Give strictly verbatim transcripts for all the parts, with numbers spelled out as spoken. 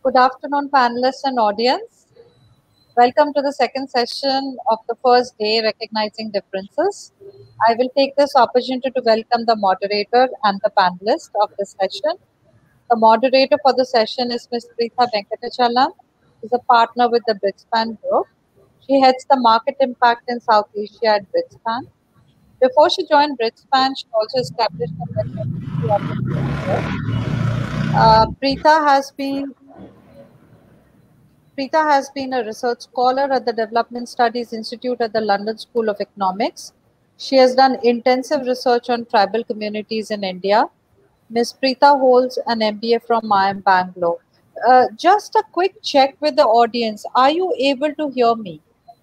Good afternoon, panelists and audience. Welcome to the second session of the first day, Recognizing Differences. I will take this opportunity to welcome the moderator and the panelists of this session. The moderator for the session is Miz Preetha Venkatachalam, who is a partner with the Britspan Group. She heads the market impact in South Asia at Britspan. Before she joined Britspan, she also established a network of the uh, Preetha has been Preetha has been a research scholar at the Development Studies Institute at the London School of Economics. She has done intensive research on tribal communities in India. Miz Preetha holds an M B A from I I M Bangalore. Uh, just a quick check with the audience. Are you able to hear me?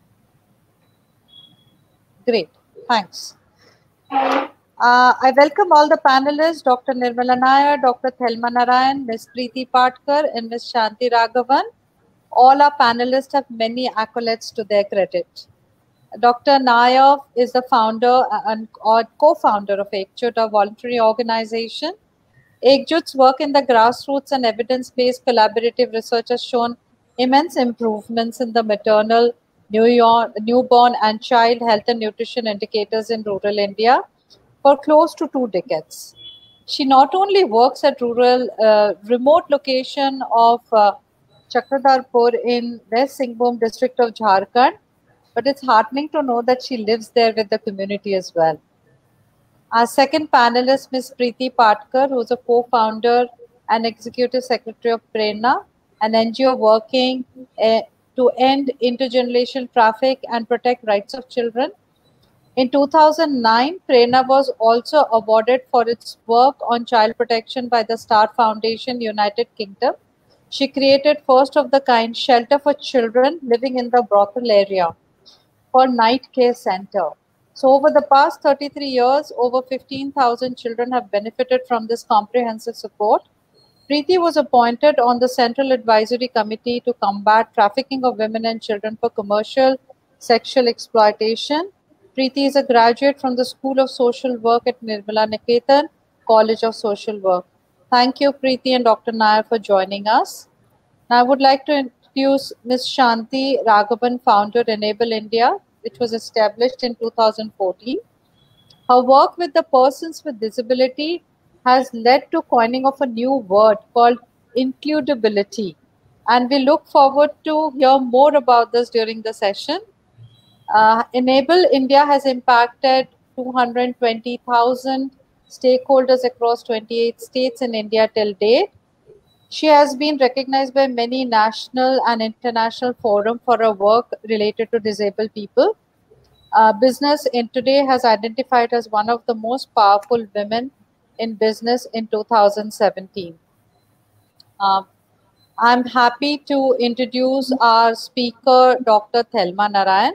Great, thanks. Uh, I welcome all the panelists, Doctor Nirmala Nair, Doctor Thelma Narayan, Miz Preeti Patkar, and Miz Shanti Raghavan. All our panelists have many accolades to their credit. Doctor Nair is the founder and or co-founder of Ekjut, a voluntary organization. Ekjut's work in the grassroots and evidence-based collaborative research has shown immense improvements in the maternal, newborn and child health and nutrition indicators in rural India for close to two decades. She not only works at rural, uh, remote location of uh, Chakradarpur in West Singhbhum district of Jharkhand, but it's heartening to know that she lives there with the community as well. Our second panelist, Miz Preeti Patkar, who is a co-founder and executive secretary of Prerna, an N G O working uh, to end intergenerational traffic and protect rights of children. In two thousand nine, Prerna was also awarded for its work on child protection by the Star Foundation, United Kingdom. She created first of the kind shelter for children living in the brothel area for Night Care Center. So over the past thirty-three years, over fifteen thousand children have benefited from this comprehensive support. Preeti was appointed on the Central Advisory Committee to combat trafficking of women and children for commercial sexual exploitation. Preeti is a graduate from the School of Social Work at Nirmala Niketan College of Social Work. Thank you, Preeti and Doctor Nair, for joining us. Now, I would like to introduce Miz Shanti Raghavan, founder Enable India, which was established in two thousand fourteen. Her work with the persons with disability has led to coining of a new word called includability. And we look forward to hear more about this during the session. Uh, Enable India has impacted two hundred twenty thousand stakeholders across twenty-eight states in India till date. She has been recognized by many national and international forums for her work related to disabled people. Uh, business in today has identified as one of the most powerful women in business in two thousand seventeen. Uh, I'm happy to introduce our speaker, Doctor Thelma Narayan.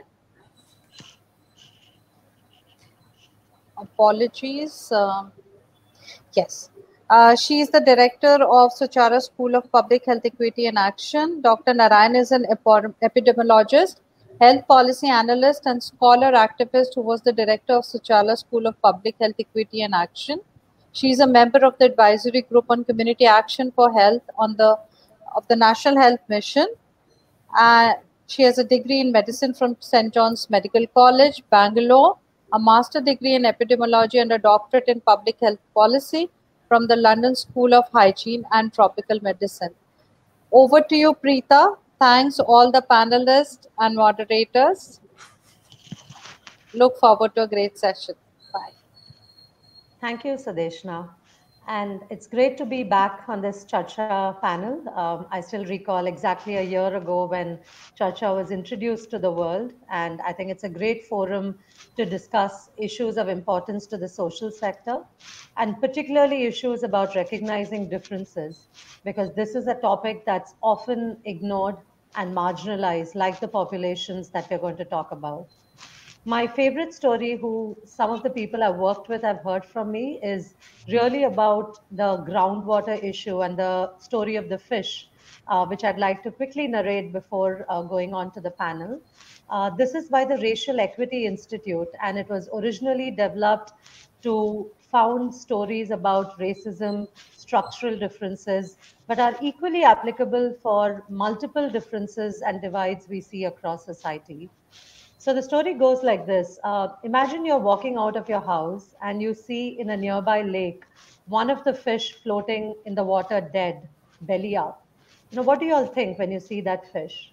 Apologies. Uh, yes. Uh, she is the director of Suchara School of Public Health Equity and Action. Doctor Narayan is an epidemiologist, health policy analyst, and scholar activist who was the director of Suchara School of Public Health Equity and Action. She is a member of the advisory group on community action for health on the of the National Health Mission. Uh, she has a degree in medicine from Saint John's Medical College, Bangalore, a master degree in epidemiology and a doctorate in public health policy from the London School of Hygiene and Tropical Medicine. Over to you, Preetha. Thanks all the panelists and moderators. Look forward to a great session. Bye. Thank you, Sadeshna. And it's great to be back on this Chacha panel. Um, I still recall exactly a year ago when Chacha was introduced to the world. And I think it's a great forum to discuss issues of importance to the social sector, and particularly issues about recognizing differences, because this is a topic that's often ignored and marginalized, like the populations that we're going to talk about. My favorite story, who some of the people I've worked with have heard from me, is really about the groundwater issue and the story of the fish, uh, which I'd like to quickly narrate before uh, going on to the panel. Uh, this is by the Racial Equity Institute, and it was originally developed to profound stories about racism, structural differences, but are equally applicable for multiple differences and divides we see across society. So the story goes like this. Uh, imagine you're walking out of your house and you see in a nearby lake one of the fish floating in the water dead, belly up. You know, what do you all think when you see that fish?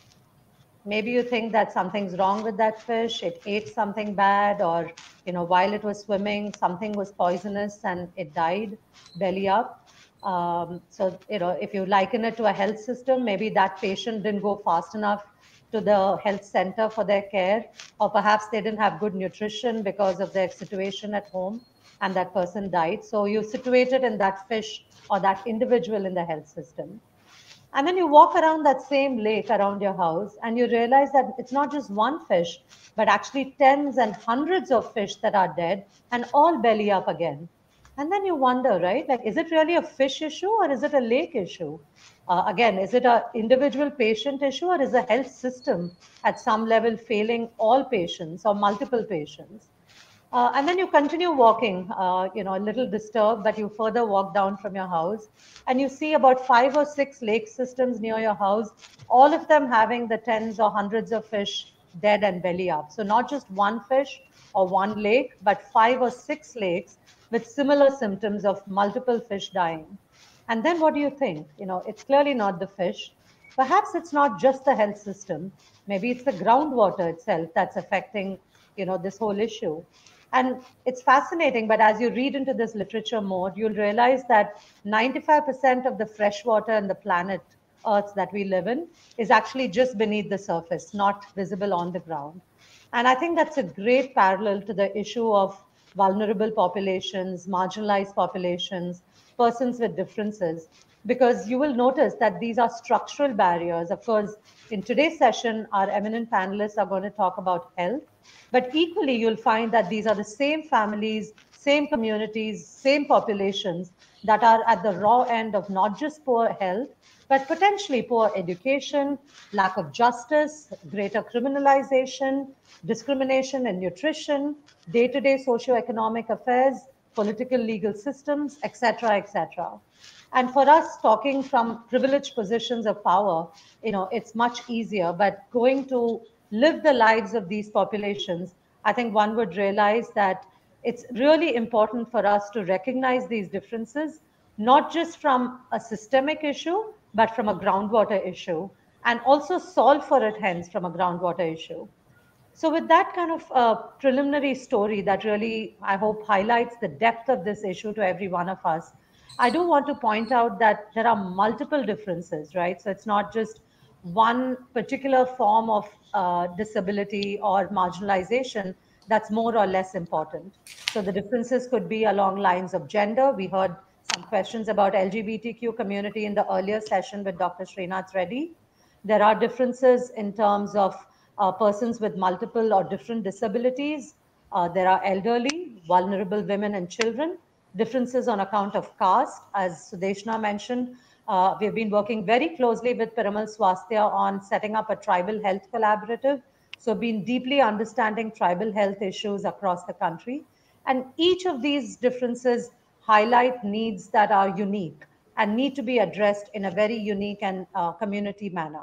Maybe you think that something's wrong with that fish, it ate something bad, or you know, while it was swimming, something was poisonous and it died belly up. Um, so you know, if you liken it to a health system, maybe that patient didn't go fast enough to the health center for their care, or perhaps they didn't have good nutrition because of their situation at home and that person died. So you situated in that fish or that individual in the health system. And then you walk around that same lake around your house and you realize that it's not just one fish, but actually tens and hundreds of fish that are dead and all belly up again. And then you wonder, right? Like, is it really a fish issue or is it a lake issue? Uh, again, is it an individual patient issue or is the health system at some level failing all patients or multiple patients? Uh, and then you continue walking, uh, you know, a little disturbed, but you further walk down from your house and you see about five or six lake systems near your house, all of them having the tens or hundreds of fish dead and belly up. So not just one fish or one lake, but five or six lakes with similar symptoms of multiple fish dying. And then what do you think? You know, it's clearly not the fish. Perhaps it's not just the health system. Maybe it's the groundwater itself that's affecting, you know, this whole issue. And it's fascinating, but as you read into this literature more, you'll realize that ninety-five percent of the fresh water on the planet Earth that we live in is actually just beneath the surface, not visible on the ground. And I think that's a great parallel to the issue of vulnerable populations, marginalized populations, persons with differences, because you will notice that these are structural barriers. Of course, in today's session, our eminent panelists are going to talk about health, but equally, you'll find that these are the same families, same communities, same populations that are at the raw end of not just poor health, but potentially poor education, lack of justice, greater criminalization, discrimination in nutrition, day-to-day socioeconomic affairs, political legal systems, et cetera, et cetera. And for us, talking from privileged positions of power, you know, it's much easier. But going to live the lives of these populations, I think one would realize that it's really important for us to recognize these differences, not just from a systemic issue, but from a groundwater issue, and also solve for it, hence, from a groundwater issue. So, with that kind of uh, preliminary story that really, I hope, highlights the depth of this issue to every one of us, I do want to point out that there are multiple differences, right? So, it's not just one particular form of uh, disability or marginalization that's more or less important. So, the differences could be along lines of gender. We heard some questions about L G B T Q community in the earlier session with Doctor Srinath Reddy. There are differences in terms of uh, persons with multiple or different disabilities. Uh, there are elderly, vulnerable women and children, differences on account of caste. As Sudeshna mentioned, uh, we've been working very closely with Piramal Swasthya on setting up a tribal health collaborative. So been deeply understanding tribal health issues across the country. And each of these differences highlight needs that are unique and need to be addressed in a very unique and uh, community manner.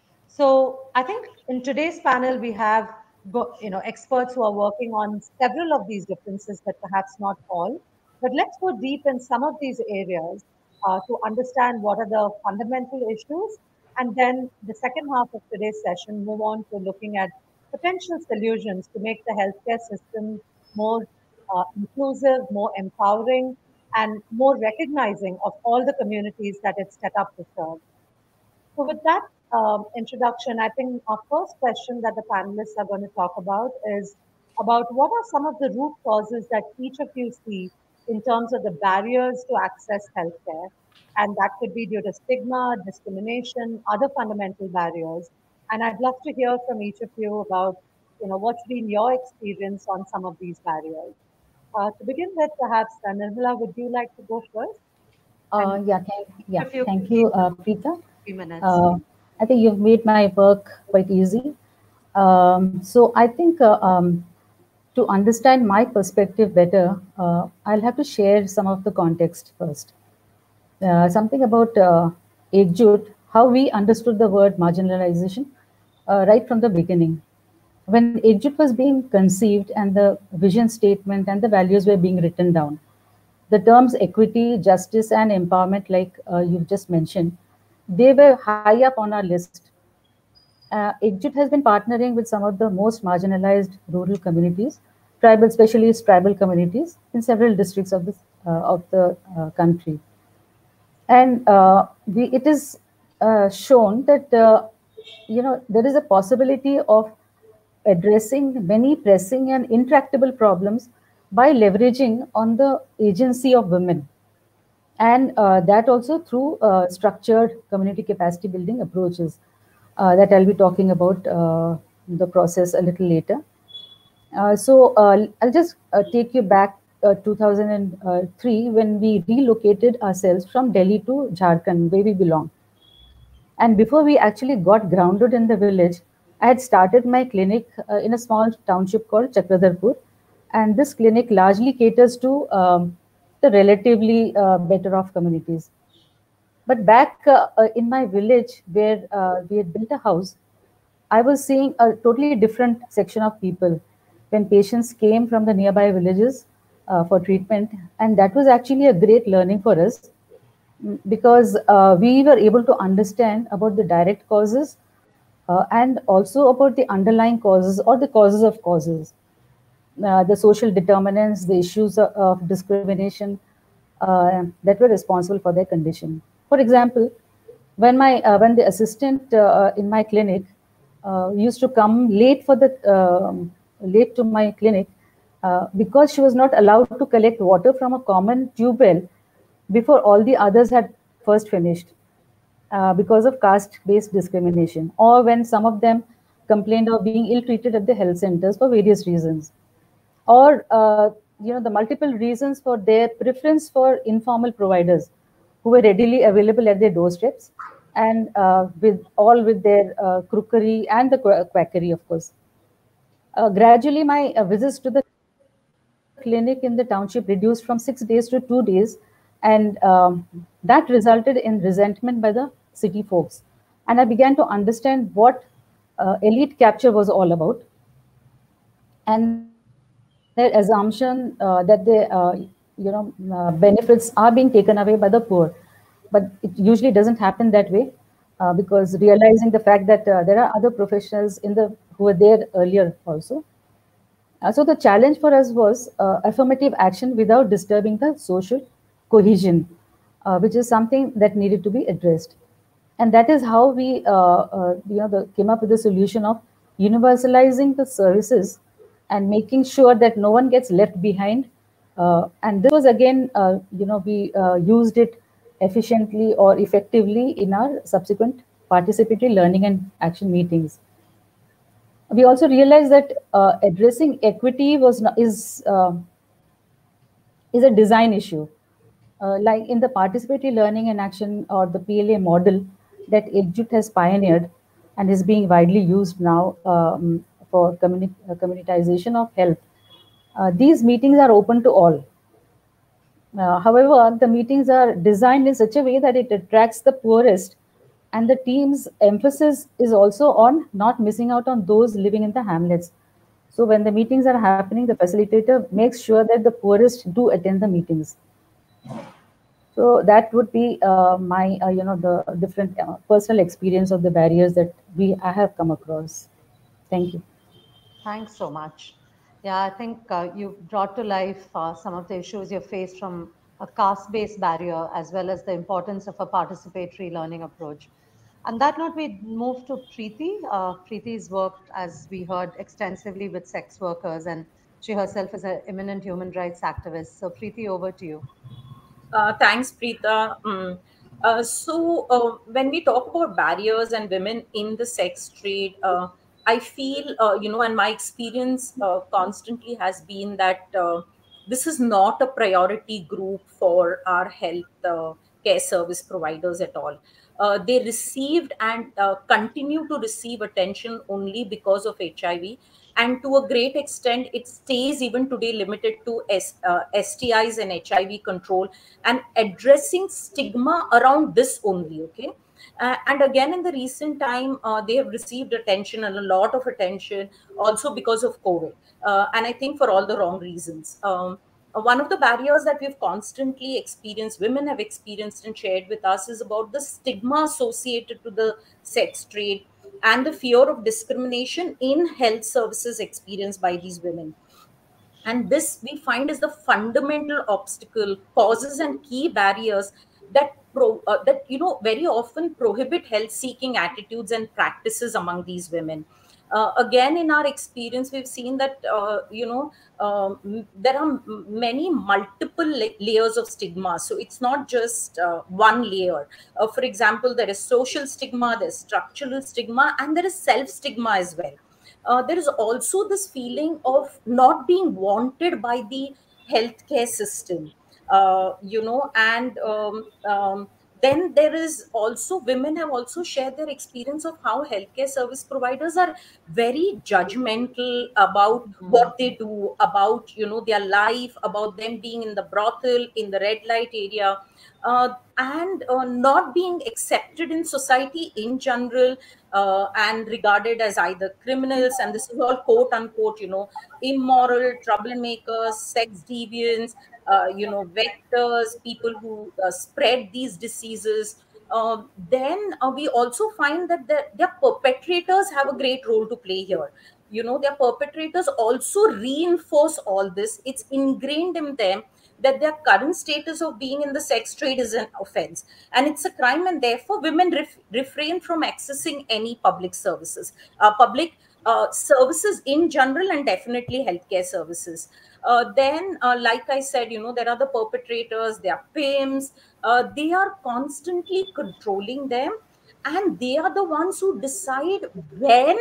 So I think in today's panel, we have you know, experts who are working on several of these differences, but perhaps not all. But let's go deep in some of these areas uh, to understand what are the fundamental issues. And then the second half of today's session, move on to looking at potential solutions to make the healthcare system more uh, inclusive, more empowering, and more recognizing of all the communities that it's set up to serve. So with that um, introduction, I think our first question that the panelists are going to talk about is about what are some of the root causes that each of you see in terms of the barriers to access healthcare. And that could be due to stigma, discrimination, other fundamental barriers. And I'd love to hear from each of you about, you know, what's been your experience on some of these barriers. Uh, to begin with, perhaps, uh, Nirmala, would you like to go first? Uh, yeah, thank, yeah, you thank you, uh, Preeta. Three minutes. Uh, I think you've made my work quite easy. Um, so I think uh, um, to understand my perspective better, uh, I'll have to share some of the context first. Uh, something about uh, Ekjut, how we understood the word marginalization uh, right from the beginning. When Ekjut was being conceived and the vision statement and the values were being written down, the terms equity, justice, and empowerment, like uh, you've just mentioned, they were high up on our list. Uh, Ekjut has been partnering with some of the most marginalized rural communities, tribal, especially tribal communities, in several districts of the, uh, of the uh, country. And uh, we, it is uh, shown that uh, you know there is a possibility of addressing many pressing and intractable problems by leveraging on the agency of women, and uh, that also through uh, structured community capacity building approaches uh, that I'll be talking about uh, the process a little later. Uh, so uh, I'll just uh, take you back uh, two thousand three when we relocated ourselves from Delhi to Jharkhand, where we belong. And before we actually got grounded in the village, I had started my clinic uh, in a small township called Chakradarpur. And this clinic largely caters to um, the relatively uh, better off communities. But back uh, uh, in my village where uh, we had built a house, I was seeing a totally different section of people when patients came from the nearby villages uh, for treatment. And that was actually a great learning for us, mm, because uh, we were able to understand about the direct causes uh, and also about the underlying causes or the causes of causes, uh, the social determinants, the issues of, of discrimination uh, that were responsible for their condition. For example, when my uh, when the assistant uh, in my clinic uh, used to come late for the um late to my clinic uh, because she was not allowed to collect water from a common tube well before all the others had first finished, uh, because of caste-based discrimination, or when some of them complained of being ill-treated at the health centers for various reasons, or uh, you know the multiple reasons for their preference for informal providers who were readily available at their doorsteps, and uh, with all with their uh, crookery and the quackery, of course. Uh, gradually, my uh, visits to the clinic in the township reduced from six days to two days, and um, that resulted in resentment by the city folks. And I began to understand what uh, elite capture was all about, and their assumption uh, that the uh, you know uh, benefits are being taken away by the poor, but it usually doesn't happen that way, uh, because realizing the fact that uh, there are other professionals in the who were there earlier also. Uh, so the challenge for us was uh, affirmative action without disturbing the social cohesion, uh, which is something that needed to be addressed. And that is how we, uh, uh, you know, the, came up with the solution of universalizing the services and making sure that no one gets left behind. Uh, and this was again, uh, you know, we uh, used it efficiently or effectively in our subsequent participatory learning and action meetings. We also realized that uh, addressing equity was not, is uh, is a design issue. Uh, like in the participatory learning and action or the P L A model that Ekjut has pioneered and is being widely used now um, for communi uh, communitization of health. Uh, these meetings are open to all. Uh, however, the meetings are designed in such a way that it attracts the poorest, and the team's emphasis is also on not missing out on those living in the hamlets. So when the meetings are happening, the facilitator makes sure that the poorest do attend the meetings. So that would be uh, my, uh, you know, the different uh, personal experience of the barriers that we I have come across. Thank you. Thanks so much. Yeah, I think uh, you brought to life uh, some of the issues you faced from a caste-based barrier, as well as the importance of a participatory learning approach. On that note, we move to Preeti. Uh, Preeti's worked, as we heard, extensively with sex workers, and she herself is an eminent human rights activist. So, Preeti, over to you. Uh, thanks, Preeta. Mm. Uh, so, uh, when we talk about barriers and women in the sex trade, uh, I feel, uh, you know, and my experience uh, constantly has been that uh, this is not a priority group for our health uh, care service providers at all. Uh, they received and uh, continue to receive attention only because of H I V. and to a great extent it stays even today limited to S, uh, S T Is and H I V control, and addressing stigma around this only. Okay. Uh, and again, in the recent time, uh, they have received attention, and a lot of attention, also because of COVID. Uh, and I think for all the wrong reasons. Um, uh, one of the barriers that we've constantly experienced, women have experienced and shared with us, is about the stigma associated to the sex trade and the fear of discrimination in health services experienced by these women. And this we find is the fundamental obstacle, causes and key barriers that pro, uh, that you know very often prohibit health seeking attitudes and practices among these women. Uh, again, in our experience, we've seen that uh, you know um, there are m- many multiple la- layers of stigma. So it's not just uh, one layer. Uh, for example, there is social stigma, there's structural stigma, and there is self stigma as well. Uh, there is also this feeling of not being wanted by the healthcare system, uh, you know, and um, um, then there is also, women have also shared their experience of how healthcare service providers are very judgmental about what they do, about, you know, their life, about them being in the brothel, in the red light area, uh, and uh, not being accepted in society in general, uh, and regarded as either criminals, and this is all quote unquote, you know, immoral, troublemakers, sex deviants, uh, you know, vectors, people who uh, spread these diseases. Um, then uh, we also find that the, their perpetrators have a great role to play here. You know, their perpetrators also reinforce all this. It's ingrained in them that their current status of being in the sex trade is an offense and it's a crime, and therefore women ref- refrain from accessing any public services, uh, public uh, services in general, and definitely healthcare services. Uh, then, uh, like I said, you know, there are the perpetrators, they are pimps, uh, they are constantly controlling them, and they are the ones who decide when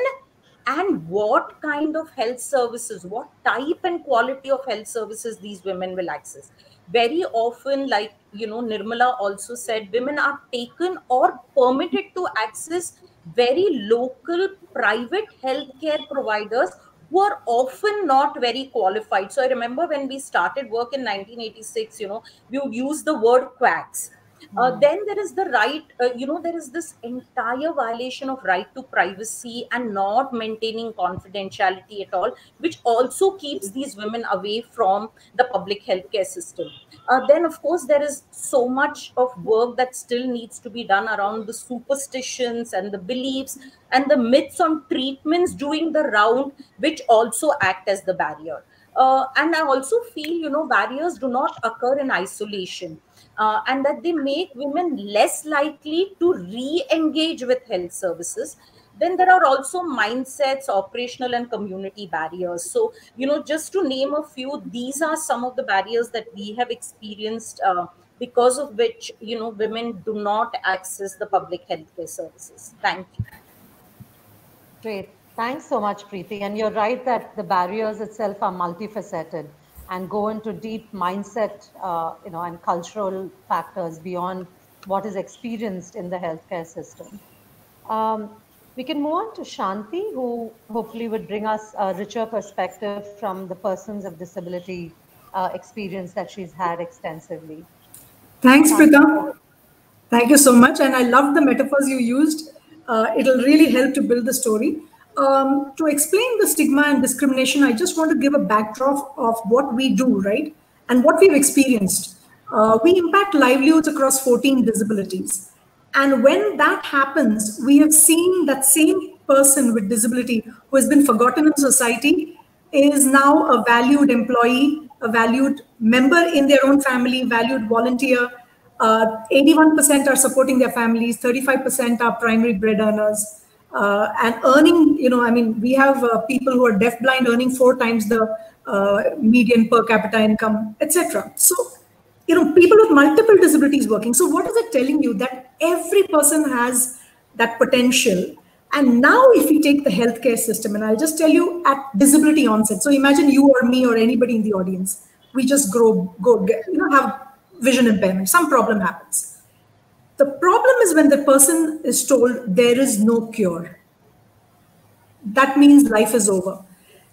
and what kind of health services, what type and quality of health services these women will access. Very often, like, you know, Nirmala also said, women are taken or permitted to access very local private healthcare providers who are often not very qualified. So I remember when we started work in nineteen eighty-six, you know, we would use the word quacks. Uh, then there is the right, uh, you know, there is this entire violation of right to privacy and not maintaining confidentiality at all, which also keeps these women away from the public healthcare system. Uh, then, of course, there is so much of work that still needs to be done around the superstitions and the beliefs and the myths on treatments doing the round, which also act as the barrier. Uh, and I also feel, you know, barriers do not occur in isolation, uh, and that they make women less likely to re-engage with health services. Then there are also mindsets, operational and community barriers. So, you know, just to name a few, these are some of the barriers that we have experienced, uh, because of which, you know, women do not access the public healthcare services. Thank you. Great. Thanks so much, Preeti. And you're right that the barriers itself are multifaceted and go into deep mindset, uh, you know, and cultural factors beyond what is experienced in the healthcare system. Um, we can move on to Shanti, who hopefully would bring us a richer perspective from the persons of disability uh, experience that she's had extensively. Thanks, Shanti. Prita. Thank you so much. And I love the metaphors you used. Uh, it'll really help to build the story. Um, to explain the stigma and discrimination, I just want to give a backdrop of what we do, right? And what we've experienced. Uh, we impact livelihoods across fourteen disabilities. And when that happens, we have seen that same person with disability who has been forgotten in society is now a valued employee, a valued member in their own family, valued volunteer. Uh, eighty-one percent are supporting their families, thirty-five percent are primary bread earners. Uh, and earning, you know, I mean, we have uh, people who are deafblind earning four times the uh, median per capita income, et cetera. So, you know, people with multiple disabilities working. So what is it telling you? That every person has that potential. And now if we take the healthcare system, and I'll just tell you at disability onset. So imagine you or me or anybody in the audience, we just grow, go, get, you know, have vision impairment, some problem happens. The problem is when the person is told there is no cure. That means life is over.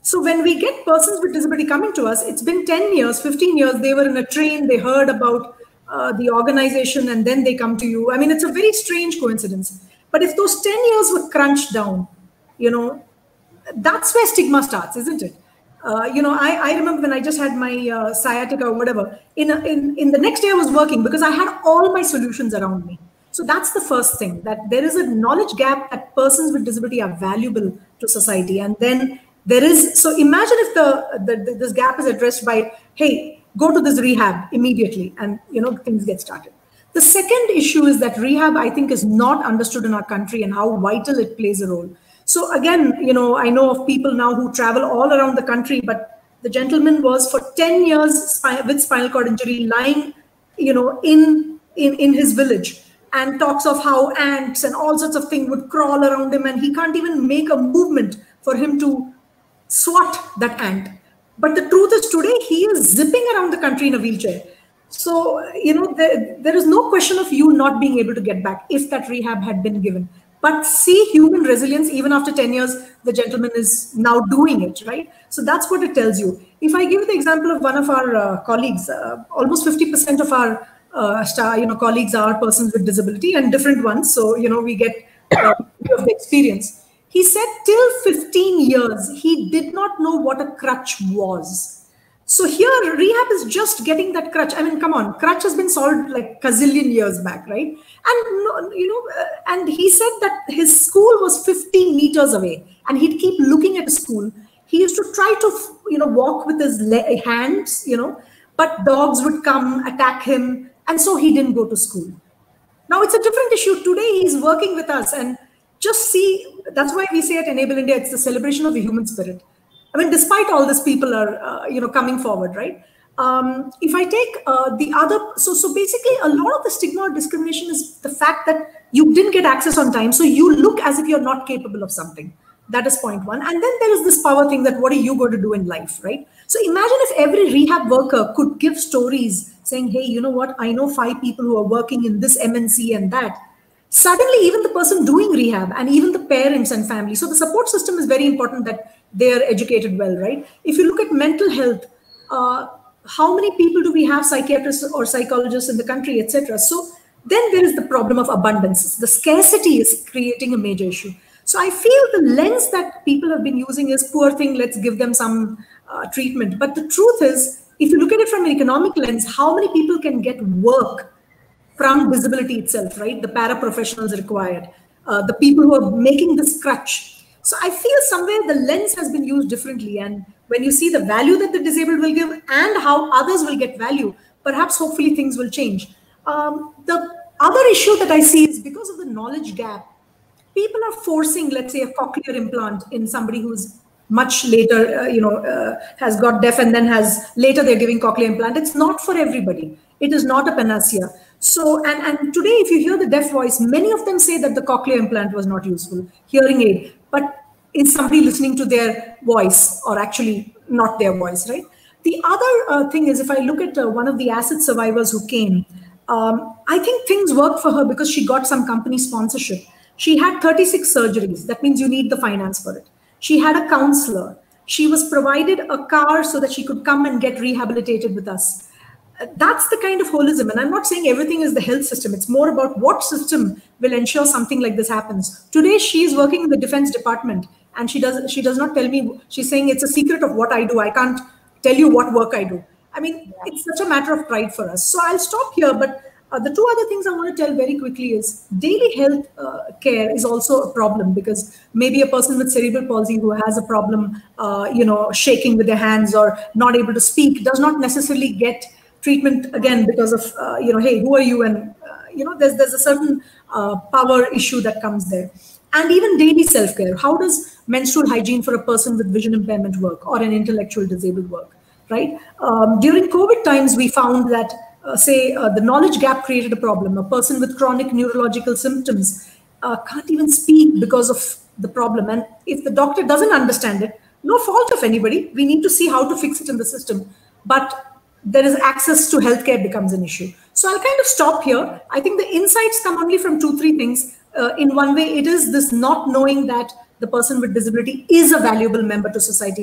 So when we get persons with disability coming to us, it's been ten years, fifteen years, they were in a train, they heard about uh, the organization, and then they come to you. I mean, it's a very strange coincidence. But if those ten years were crunched down, you know, that's where stigma starts, isn't it? Uh, you know, I, I remember when I just had my uh, sciatica or whatever, in, a, in, in the next day I was working because I had all my solutions around me. So that's the first thing, that there is a knowledge gap that persons with disability are valuable to society. And then there is, so imagine if the, the, the this gap is addressed by, hey, go to this rehab immediately, and, you know, things get started. The second issue is that rehab, I think, is not understood in our country and how vital it plays a role. So again, you know, I know of people now who travel all around the country, but the gentleman was for ten years with spinal cord injury lying, you know, in, in, in his village, and talks of how ants and all sorts of things would crawl around him, and he can't even make a movement for him to swat that ant. But the truth is, today he is zipping around the country in a wheelchair. So, you know, there, there is no question of you not being able to get back if that rehab had been given. But see human resilience, even after ten years, the gentleman is now doing it, right? So that's what it tells you. If I give the example of one of our uh, colleagues, uh, almost fifty percent of our uh, star, you know, colleagues are persons with disability, and different ones. So, you know, we get uh, of the experience. He said till fifteen years, he did not know what a crutch was. So here, rehab is just getting that crutch. I mean, come on, crutch has been solved like gazillion years back, right? And, you know, uh, and he said that his school was fifteen meters away, and he'd keep looking at the school. He used to try to, you know, walk with his hands, you know, but dogs would come attack him, and so he didn't go to school. Now it's a different issue. Today he's working with us, and just see, that's why we say at Enable India, it's the celebration of the human spirit. I mean, despite all this, people are, uh, you know, coming forward, right? Um, if I take uh, the other, so so basically, a lot of the stigma or discrimination is the fact that you didn't get access on time, so you look as if you're not capable of something. That is point one. And then there is this power thing that what are you going to do in life, right? So imagine if every rehab worker could give stories saying, hey, you know what? I know five people who are working in this M N C and that. Suddenly, even the person doing rehab and even the parents and family. So the support system is very important that they are educated well, right? If you look at mental health, uh, how many people do we have, psychiatrists or psychologists in the country, et cetera? So then there is the problem of abundance. The scarcity is creating a major issue. So I feel the lens that people have been using is poor thing, let's give them some uh, treatment. But the truth is, if you look at it from an economic lens, how many people can get work from disability itself, right? The paraprofessionals required, uh, the people who are making this crutch. So I feel somewhere the lens has been used differently. And when you see the value that the disabled will give and how others will get value, perhaps hopefully things will change. Um, the other issue that I see is because of the knowledge gap, people are forcing, let's say, a cochlear implant in somebody who's much later, uh, you know, uh, has got deaf and then has, later they're giving cochlear implant. It's not for everybody. It is not a panacea. So, and, and today, if you hear the deaf voice, many of them say that the cochlear implant was not useful, hearing aid, but is somebody listening to their voice or actually not their voice, right? The other uh, thing is, if I look at uh, one of the acid survivors who came, um, I think things worked for her because she got some company sponsorship. She had thirty-six surgeries. That means you need the finance for it. She had a counselor. She was provided a car so that she could come and get rehabilitated with us. That's the kind of holism. And I'm not saying everything is the health system. It's more about what system will ensure something like this happens. Today, she is working in the Defense Department, and she does, she does not tell me, she's saying it's a secret of what I do. I can't tell you what work I do. I mean, it's such a matter of pride for us. So I'll stop here. But uh, the two other things I want to tell very quickly is daily health uh, care is also a problem, because maybe a person with cerebral palsy who has a problem, uh, you know, shaking with their hands or not able to speak does not necessarily get treatment again because of, uh, you know, hey, who are you? And, uh, you know, there's, there's a certain uh, power issue that comes there. And even daily self-care. How does menstrual hygiene for a person with vision impairment work or an intellectual disabled work, right? Um, during COVID times, we found that, uh, say, uh, the knowledge gap created a problem. A person with chronic neurological symptoms uh, can't even speak because of the problem. And if the doctor doesn't understand it, no fault of anybody. We need to see how to fix it in the system. But there is access to healthcare becomes an issue. So I'll kind of stop here. I think the insights come only from two, three things. Uh, in one way, it is this not knowing that the person with disability is a valuable member to society.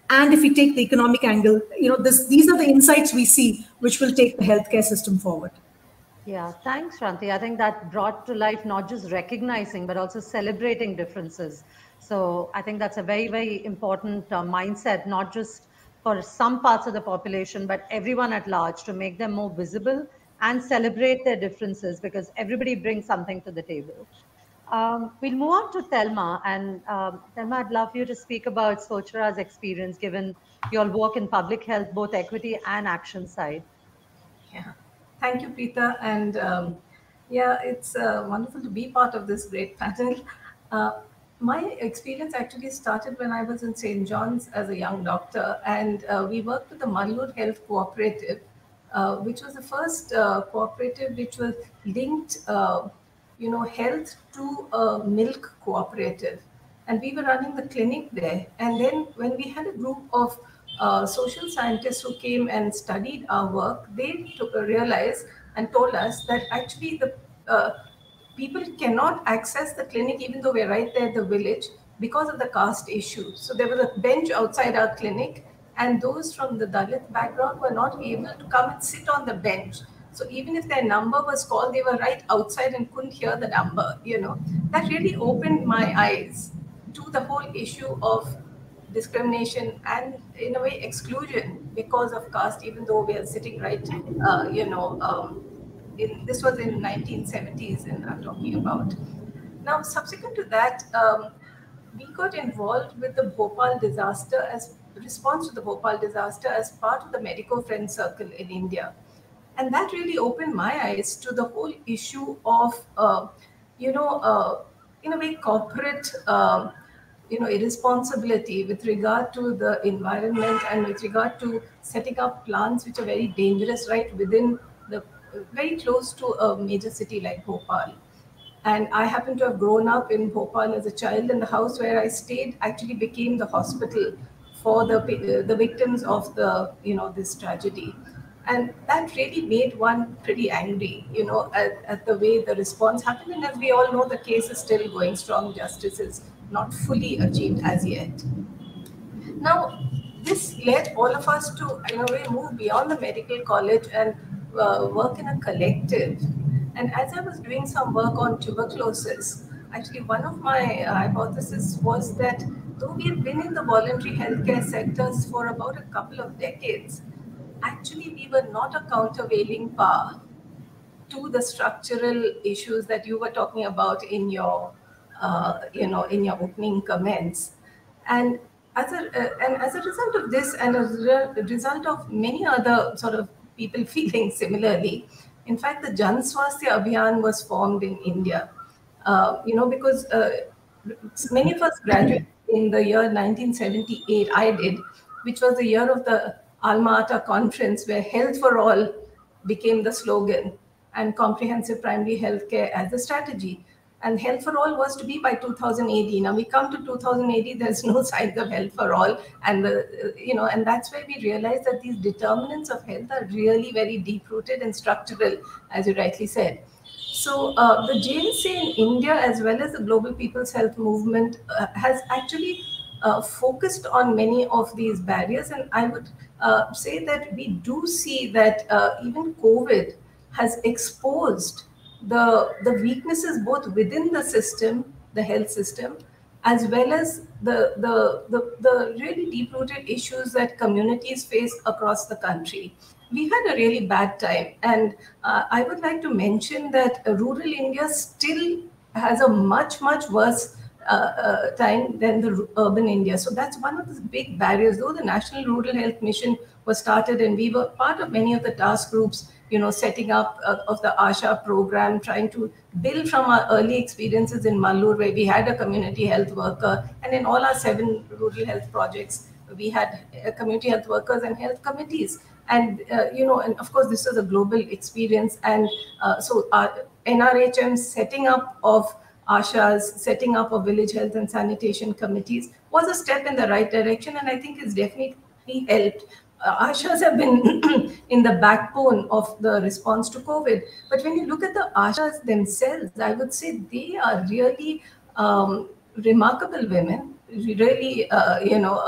And if we take the economic angle, you know, this, these are the insights we see which will take the healthcare system forward. Yeah, thanks, Shanti. I think that brought to life not just recognizing, but also celebrating differences. So I think that's a very, very important uh, mindset, not just for some parts of the population, but everyone at large, to make them more visible and celebrate their differences, because everybody brings something to the table. Um, we'll move on to Thelma. And um, Thelma, I'd love you to speak about Sochra's experience, given your work in public health, both equity and action side. Yeah. Thank you, Preeta. And um, yeah, it's uh, wonderful to be part of this great panel. Uh, my experience actually started when I was in Saint John's as a young doctor, and uh, we worked with the Mallur Health Cooperative, uh, which was the first uh, cooperative which was linked, uh, you know, health to a milk cooperative. And we were running the clinic there. And then when we had a group of uh, social scientists who came and studied our work, they took, uh, realized and told us that actually the uh, people cannot access the clinic even though we're right there at the village because of the caste issue. So there was a bench outside our clinic, and those from the Dalit background were not able to come and sit on the bench. So even if their number was called, they were right outside and couldn't hear the number, you know. That really opened my eyes to the whole issue of discrimination and, in a way, exclusion because of caste, even though we are sitting right, uh, you know, um, in, this was in nineteen seventies, and I'm talking about. Now, subsequent to that, um, we got involved with the Bhopal disaster as response to the Bhopal disaster as part of the Medico Friends Circle in India. And that really opened my eyes to the whole issue of, uh, you know, uh, in a way, corporate, uh, you know, irresponsibility with regard to the environment and with regard to setting up plants which are very dangerous right within the, very close to a major city like Bhopal. And I happen to have grown up in Bhopal as a child, and the house where I stayed actually became the hospital for the, the victims of the, you know, this tragedy. And that really made one pretty angry, you know, at, at the way the response happened. And as we all know, the case is still going strong. Justice is not fully achieved as yet. Now, this led all of us to, in a way, move beyond the medical college and uh, work in a collective. And as I was doing some work on tuberculosis, actually one of my uh, hypotheses was that though we had been in the voluntary healthcare sectors for about a couple of decades, actually we were not a countervailing power to the structural issues that you were talking about in your, uh, you know, in your opening comments. And as a, uh, and as a result of this, and as a result of many other sort of people feeling similarly, in fact, the Jan Swasthya Abhiyan was formed in India, uh, you know, because uh, many of us graduated in the year nineteen seventy-eight, I did, which was the year of the Alma Ata conference, where health for all became the slogan and comprehensive primary health care as the strategy. And health for all was to be by two thousand eighty. Now we come to two thousand eighty, there's no signs of health for all. And, the, you know, and that's where we realize that these determinants of health are really very deep-rooted and structural, as you rightly said. So uh, the J N C in India, as well as the Global People's Health Movement, uh, has actually uh, focused on many of these barriers. And I would uh, say that we do see that uh, even COVID has exposed the, the weaknesses both within the system, the health system, as well as the, the, the, the really deep-rooted issues that communities face across the country. We had a really bad time. And uh, I would like to mention that uh, rural India still has a much, much worse uh, uh, time than the urban India. So that's one of the big barriers. Though the National Rural Health Mission was started and we were part of many of the task groups, you know, setting up uh, of the ASHA program, trying to build from our early experiences in Mallur, where we had a community health worker, and in all our seven rural health projects, we had uh, community health workers and health committees. And, uh, you know, and of course, this was a global experience. And uh, so our N R H M setting up of ASHAs, setting up of village health and sanitation committees was a step in the right direction. And I think it's definitely helped. Uh, ASHAs have been in the backbone of the response to COVID. But when you look at the ASHAs themselves, I would say they are really um, remarkable women, really, uh, you know, uh,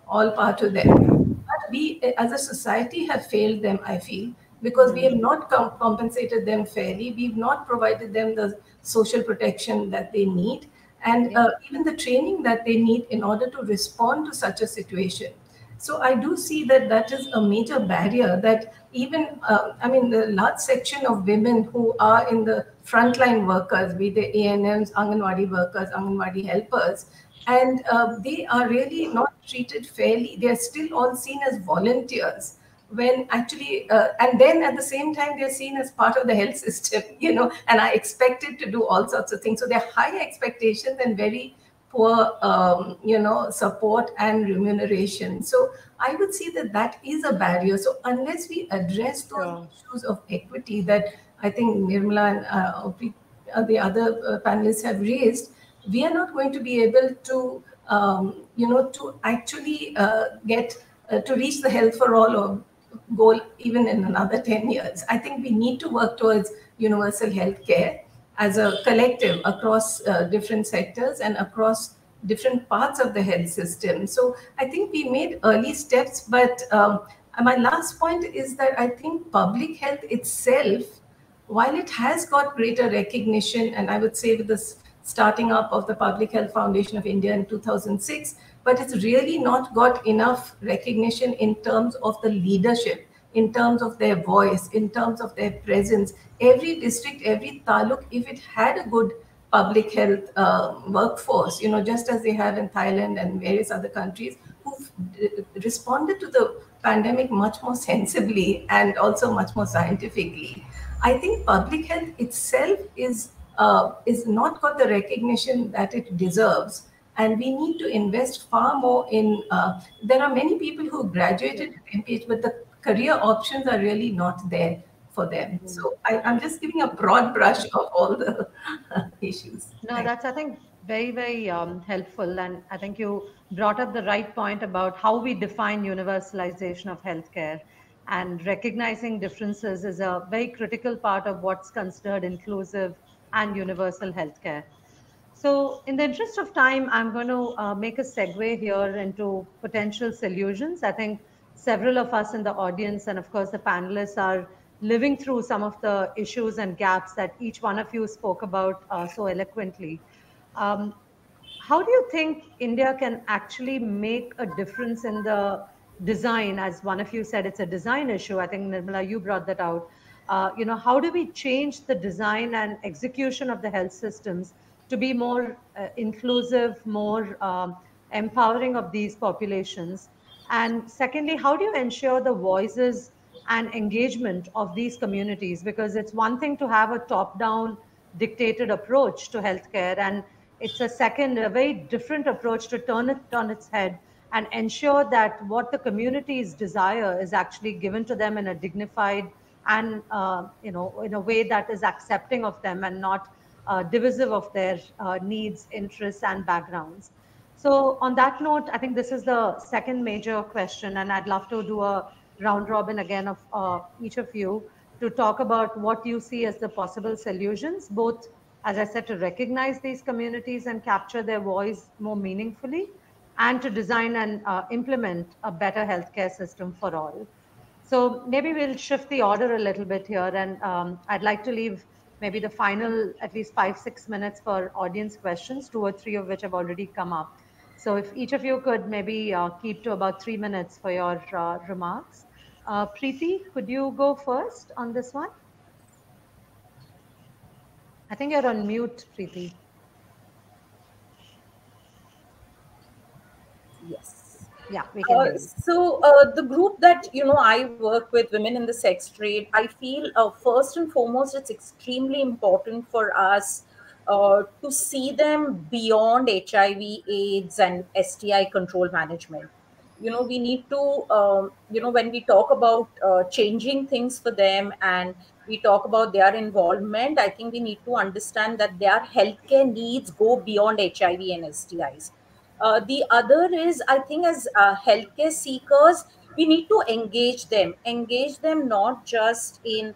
all power to them. But we, as a society, have failed them, I feel, because we have not com- compensated them fairly. We've not provided them the social protection that they need, and uh, even the training that they need in order to respond to such a situation. So I do see that that is a major barrier that even, uh, I mean, the large section of women who are in the frontline workers, be they A N Ms, Anganwadi workers, Anganwadi helpers, and uh, they are really not treated fairly. They are still all seen as volunteers when actually, uh, and then at the same time, they're seen as part of the health system, you know, and are expected to do all sorts of things. So they're high expectations and very poor, um, you know, support and remuneration. So I would say that that is a barrier. So unless we address those Sure. issues of equity that I think Nirmala and uh, uh, the other uh, panelists have raised, we are not going to be able to, um, you know, to actually uh, get uh, to reach the health for all or goal even in another ten years. I think we need to work towards universal health care as a collective across uh, different sectors and across different parts of the health system. So I think we made early steps, but um, my last point is that I think public health itself, while it has got greater recognition, and I would say with the starting up of the Public Health Foundation of India in two thousand six, but it's really not got enough recognition in terms of the leadership, in terms of their voice, in terms of their presence. Every district, every taluk, if it had a good public health uh, workforce, you know, just as they have in Thailand and various other countries, who've responded to the pandemic much more sensibly and also much more scientifically. I think public health itself is uh, is not got the recognition that it deserves, and we need to invest far more in. Uh, there are many people who graduated with M P H, but the career options are really not there for them. So I, I'm just giving a broad brush of all the issues. No, Thank that's, I think, very, very um, helpful. And I think you brought up the right point about how we define universalization of healthcare. And recognizing differences is a very critical part of what's considered inclusive and universal healthcare. So, in the interest of time, I'm going to uh, make a segue here into potential solutions. I think several of us in the audience, and of course the panelists, are living through some of the issues and gaps that each one of you spoke about uh, so eloquently. Um, how do you think India can actually make a difference in the design? As one of you said, it's a design issue. I think, Nirmala, you brought that out. Uh, you know, how do we change the design and execution of the health systems to be more uh, inclusive, more um, empowering of these populations? And secondly, how do you ensure the voices and engagement of these communities? Because it's one thing to have a top-down dictated approach to healthcare, and it's a second, a very different approach to turn it on its head and ensure that what the communities desire is actually given to them in a dignified and uh, you know, in a way that is accepting of them and not uh, divisive of their uh, needs, interests, and backgrounds. So on that note, I think this is the second major question, and I'd love to do a round robin again of uh, each of you to talk about what you see as the possible solutions, both, as I said, to recognize these communities and capture their voice more meaningfully, and to design and uh, implement a better healthcare system for all. So maybe we'll shift the order a little bit here, and um, I'd like to leave maybe the final at least five, six minutes for audience questions, two or three of which have already come up. So if each of you could maybe uh, keep to about three minutes for your uh, remarks. Uh, Preeti, could you go first on this one? I think you're on mute, Preeti. Yes. Yeah, we can Uh, hear you. so uh, the group that you know I work with, women in the sex trade, I feel uh, first and foremost it's extremely important for us uh, to see them beyond H I V, AIDS, and S T I control management. You know, we need to, um, you know, when we talk about uh, changing things for them and we talk about their involvement, I think we need to understand that their healthcare needs go beyond H I V and S T Is. Uh, the other is, I think, as uh, healthcare seekers, we need to engage them, engage them not just in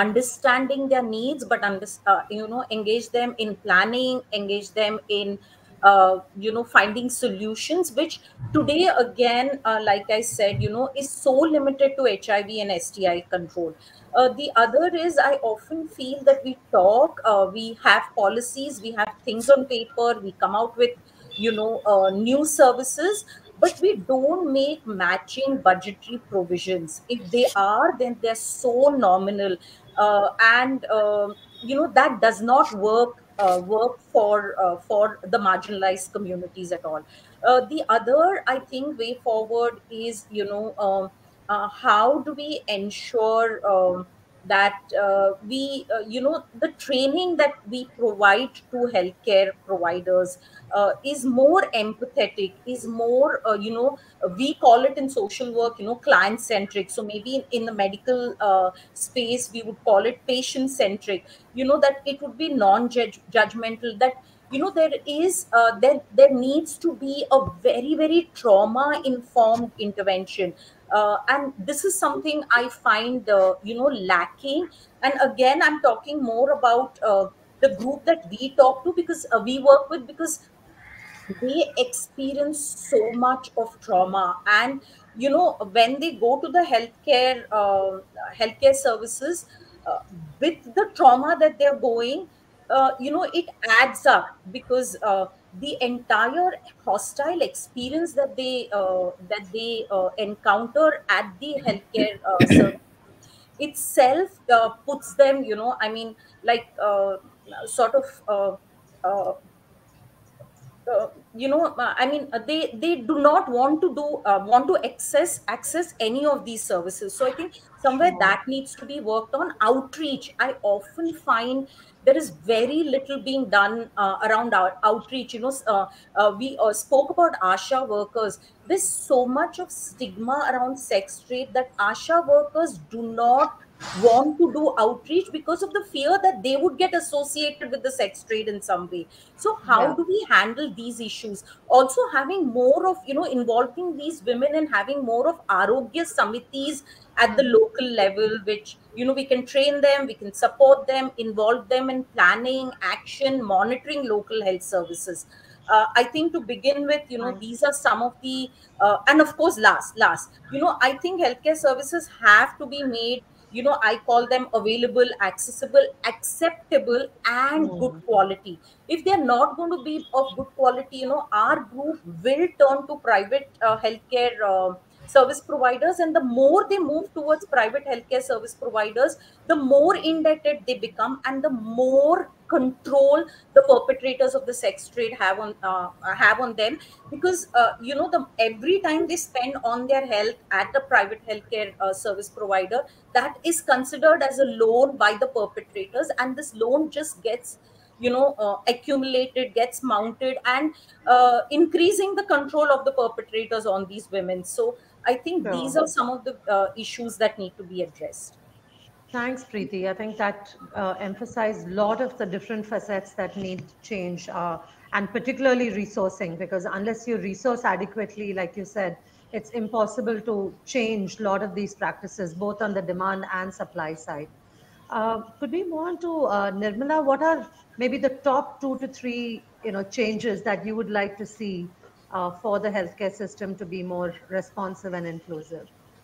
understanding their needs, but under, uh, you know, engage them in planning, engage them in uh, you know, finding solutions, which today again, uh, like I said, you know, is so limited to H I V and S T I control. Uh, the other is, I often feel that we talk, uh, we have policies, we have things on paper, we come out with, you know, uh, new services, but we don't make matching budgetary provisions. If they are, then they're so nominal, uh, and um you know, that does not work uh, work for uh, for the marginalized communities at all. Uh, the other, I think, way forward is, you know, um, uh, how do we ensure um, that uh, we, uh, you know, the training that we provide to healthcare providers uh, is more empathetic, is more, uh, you know, we call it in social work, you know, client centric. So maybe in, in the medical uh, space, we would call it patient centric, you know, that it would be non-judgmental, that, you know, there is uh, there there needs to be a very, very trauma informed intervention, uh, and this is something I find, uh, you know, lacking. And again, I'm talking more about uh, the group that we talk to, because uh, we work with, because they experience so much of trauma. And you know, when they go to the healthcare uh, healthcare services, uh, with the trauma that they're going, uh, you know, it adds up, because uh, the entire hostile experience that they uh, that they uh, encounter at the healthcare uh, service itself uh, puts them, you know, I mean, like, uh, sort of uh, uh, uh, you know, uh, I mean, uh, they they do not want to do uh, want to access access any of these services. So I think somewhere that needs to be worked on. Outreach, I often find there is very little being done uh, around our outreach. You know, uh, uh, we uh, spoke about ASHA workers. There's so much of stigma around sex trade that ASHA workers do not want to do outreach because of the fear that they would get associated with the sex trade in some way. So how Yeah. do we handle these issues? Also having more of, you know, involving these women and having more of arogya samitis at the local level, which, you know, we can train them, we can support them, involve them in planning, action, monitoring local health services. uh, I think to begin with, you know, these are some of the, uh, and of course, last, last, you know, I think healthcare services have to be made, you know, I call them available, accessible, acceptable, and good Mm. quality. If they're not going to be of good quality, you know, our group will turn to private uh, healthcare uh, service providers, and the more they move towards private healthcare service providers, the more indebted they become, and the more control the perpetrators of the sex trade have on uh, have on them. Because uh, you know, the every time they spend on their health at a private healthcare uh, service provider, that is considered as a loan by the perpetrators, and this loan just gets, you know, uh, accumulated, gets mounted, and uh, increasing the control of the perpetrators on these women. So I think these Sure. are some of the uh, issues that need to be addressed. Thanks, Preeti. I think that uh, emphasized a lot of the different facets that need change, uh, and particularly resourcing, because unless you resource adequately, like you said, it's impossible to change a lot of these practices, both on the demand and supply side. Uh, could we move on to uh, Nirmala? What are maybe the top two to three, you know, changes that you would like to see uh, for the healthcare system to be more responsive and inclusive?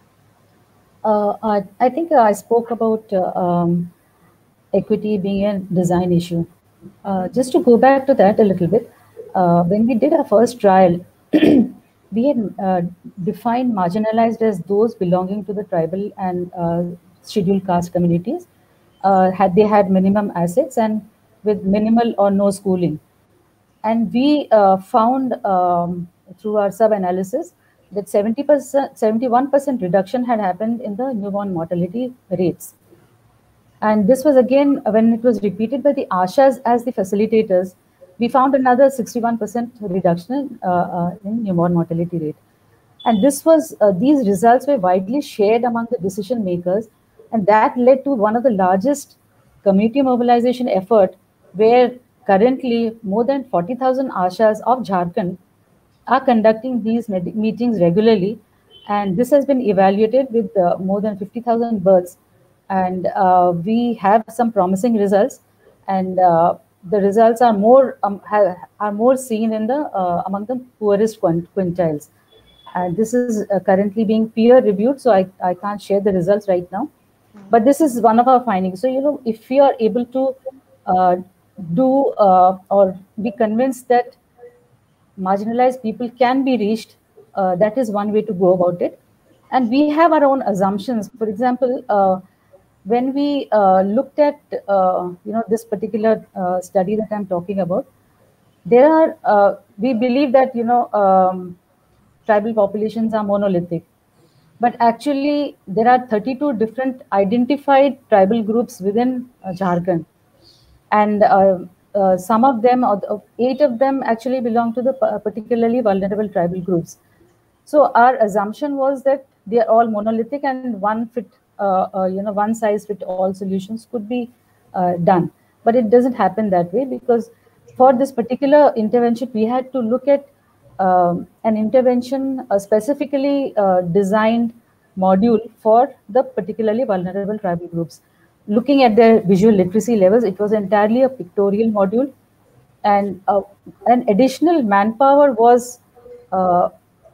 Uh, I, I think I spoke about uh, um, equity being a design issue. Uh, just to go back to that a little bit, uh, when we did our first trial, we had uh, defined marginalized as those belonging to the tribal and uh, scheduled caste communities. Uh, had they had minimum assets and with minimal or no schooling. And we uh, found um, through our sub-analysis that seventy percent, seventy-one percent reduction had happened in the newborn mortality rates. And this was again, when it was repeated by the ASHAs as the facilitators, we found another sixty-one percent reduction uh, uh, in newborn mortality rate. And this was, uh, these results were widely shared among the decision makers. And that led to one of the largest community mobilization effort, where currently more than forty thousand ASHAs of Jharkhand are conducting these meetings regularly. And this has been evaluated with uh, more than fifty thousand births. And uh, we have some promising results. And uh, the results are more um, have, are more seen in the uh, among the poorest quintiles. And this is uh, currently being peer reviewed, so I, I can't share the results right now. But this is one of our findings. So, you know, if we are able to uh, do uh, or be convinced that marginalized people can be reached, uh, that is one way to go about it. And we have our own assumptions. For example, uh, when we uh, looked at, uh, you know, this particular uh, study that I'm talking about, there are, uh, we believe that, you know, um, tribal populations are monolithic. But actually, there are thirty-two different identified tribal groups within uh, Jharkhand. And uh, uh, some of them, or eight of them actually belong to the particularly vulnerable tribal groups. So our assumption was that they are all monolithic and one fit, uh, uh, you know, one size fit all solutions could be uh, done. But it doesn't happen that way, because for this particular intervention, we had to look at um, an intervention, a specifically uh, designed module for the particularly vulnerable tribal groups. Looking at their visual literacy levels, it was entirely a pictorial module, and uh, an additional manpower was uh,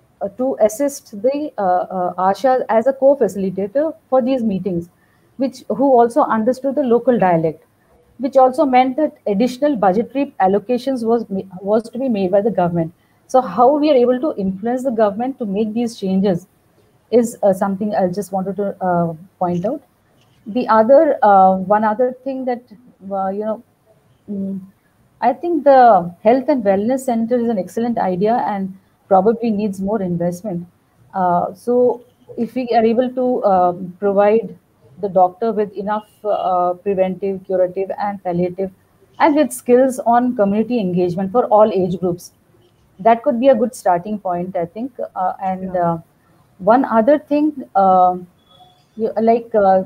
to assist the uh, uh, ASHA as a co-facilitator for these meetings, which who also understood the local dialect, which also meant that additional budgetary allocations was was to be made by the government. So how we are able to influence the government to make these changes is uh, something I just wanted to uh, point out. The other, uh, one other thing that, uh, you know, mm, I think the health and wellness center is an excellent idea and probably needs more investment. Uh, so if we are able to uh, provide the doctor with enough uh, preventive, curative and palliative, and with skills on community engagement for all age groups, that could be a good starting point, I think. Uh, and uh, one other thing, uh, you, like uh,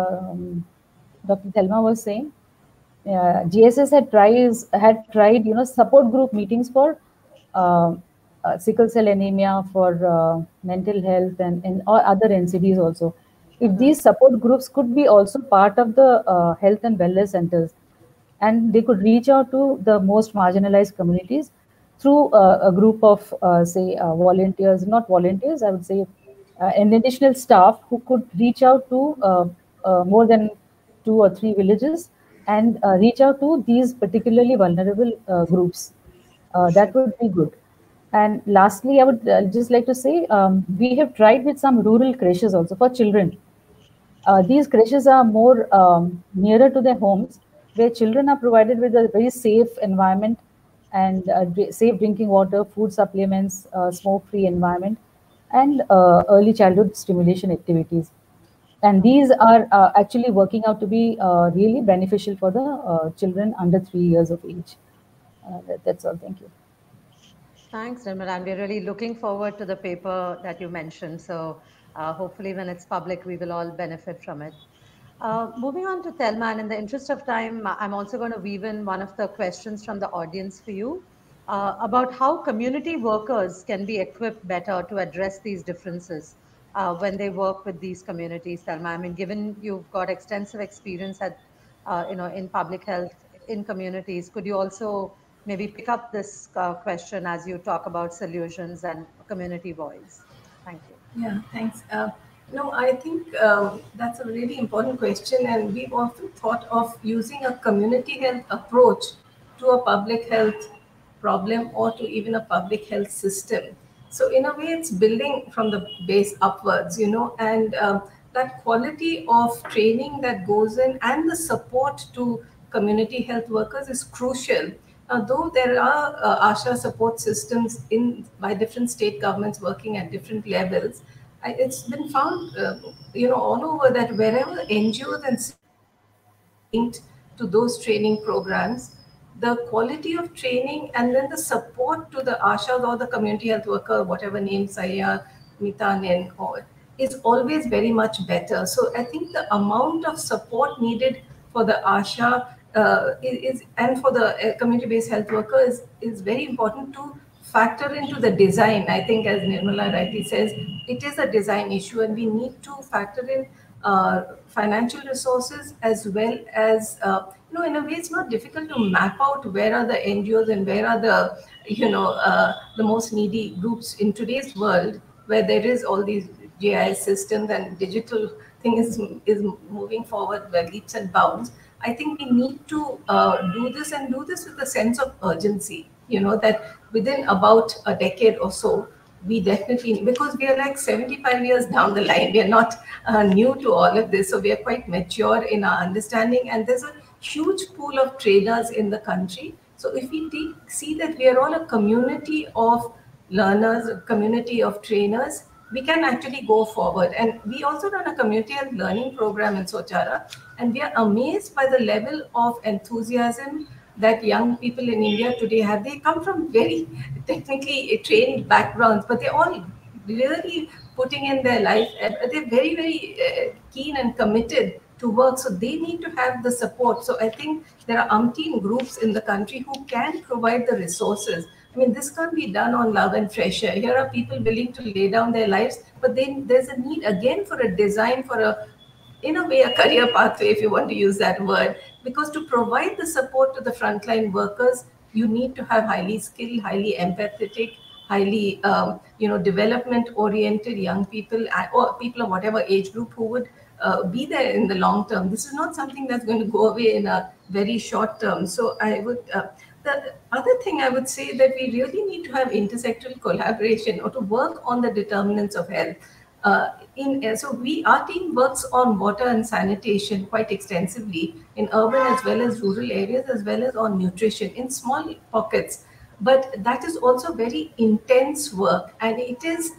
um, Doctor Thelma was saying, uh, G S S had tries had tried, you know, support group meetings for uh, uh, sickle cell anemia, for uh, mental health, and, and or other N C Ds also. If these support groups could be also part of the uh, health and wellness centers, and they could reach out to the most marginalized communities through uh, a group of, uh, say, uh, volunteers, not volunteers, I would say, uh, an additional staff who could reach out to uh, uh, more than two or three villages and uh, reach out to these particularly vulnerable uh, groups. Uh, that would be good. And lastly, I would uh, just like to say, um, we have tried with some rural creches also for children. Uh, these creches are more um, nearer to their homes, where children are provided with a very safe environment and uh, safe drinking water, food supplements, uh, smoke-free environment, and uh, early childhood stimulation activities. And these are uh, actually working out to be uh, really beneficial for the uh, children under three years of age. Uh, that, that's all. Thank you. Thanks, Nirmala. And we're really looking forward to the paper that you mentioned. So uh, hopefully when it's public, we will all benefit from it. Uh, moving on to Thelma, and in the interest of time, I'm also going to weave in one of the questions from the audience for you uh, about how community workers can be equipped better to address these differences uh, when they work with these communities, Thelma. I mean, given you've got extensive experience at, uh, you know, in public health in communities, could you also maybe pick up this uh, question as you talk about solutions and community voice? Thank you. Yeah, thanks. Uh, no, I think um, that's a really important question, and we've often thought of using a community health approach to a public health problem or to even a public health system. So in a way, it's building from the base upwards, you know, and um, that quality of training that goes in and the support to community health workers is crucial. Uh, though there are uh, ASHA support systems in by different state governments working at different levels, I, it's been found, uh, you know, all over that wherever N G Os and linked to those training programs, the quality of training and then the support to the ASHA or the community health worker, whatever name, Saya, Mita, Nen, or is always very much better. So I think the amount of support needed for the ASHA uh, is, and for the uh, community-based health worker is, is very important to factor into the design. I think, as Nirmala rightly says, it is a design issue, and we need to factor in uh, financial resources, as well as, uh, you know, in a way, it's not difficult to map out where are the N G Os and where are the, you know, uh, the most needy groups in today's world, where there is all these G I S systems and digital thing is, is moving forward by leaps and bounds. I think we need to uh, do this and do this with a sense of urgency, you know, that within about a decade or so, we definitely, because we are like seventy-five years down the line, we are not uh, new to all of this. So we are quite mature in our understanding, and there's a huge pool of trainers in the country. So if we take, see that we are all a community of learners, a community of trainers, we can actually go forward. And we also run a community and learning program in Sochara, and we are amazed by the level of enthusiasm that young people in India today have. They come from very technically trained backgrounds, but they're all really putting in their life. They're very, very uh, keen and committed to work. So they need to have the support. So I think there are umpteen groups in the country who can provide the resources. I mean, this can't be done on love and fresh air. Here are people willing to lay down their lives, but then there's a need again for a design, for a, in a way, a career pathway, if you want to use that word, because to provide the support to the frontline workers, you need to have highly skilled, highly empathetic, highly, um, you know, development-oriented young people, or people of whatever age group, who would uh, be there in the long term. This is not something that's going to go away in a very short term. So I would, uh, the other thing I would say that we really need to have intersectoral collaboration, or to work on the determinants of health. Uh, in, uh, so we, our team works on water and sanitation quite extensively in urban as well as rural areas, as well as on nutrition in small pockets. But that is also very intense work, and it is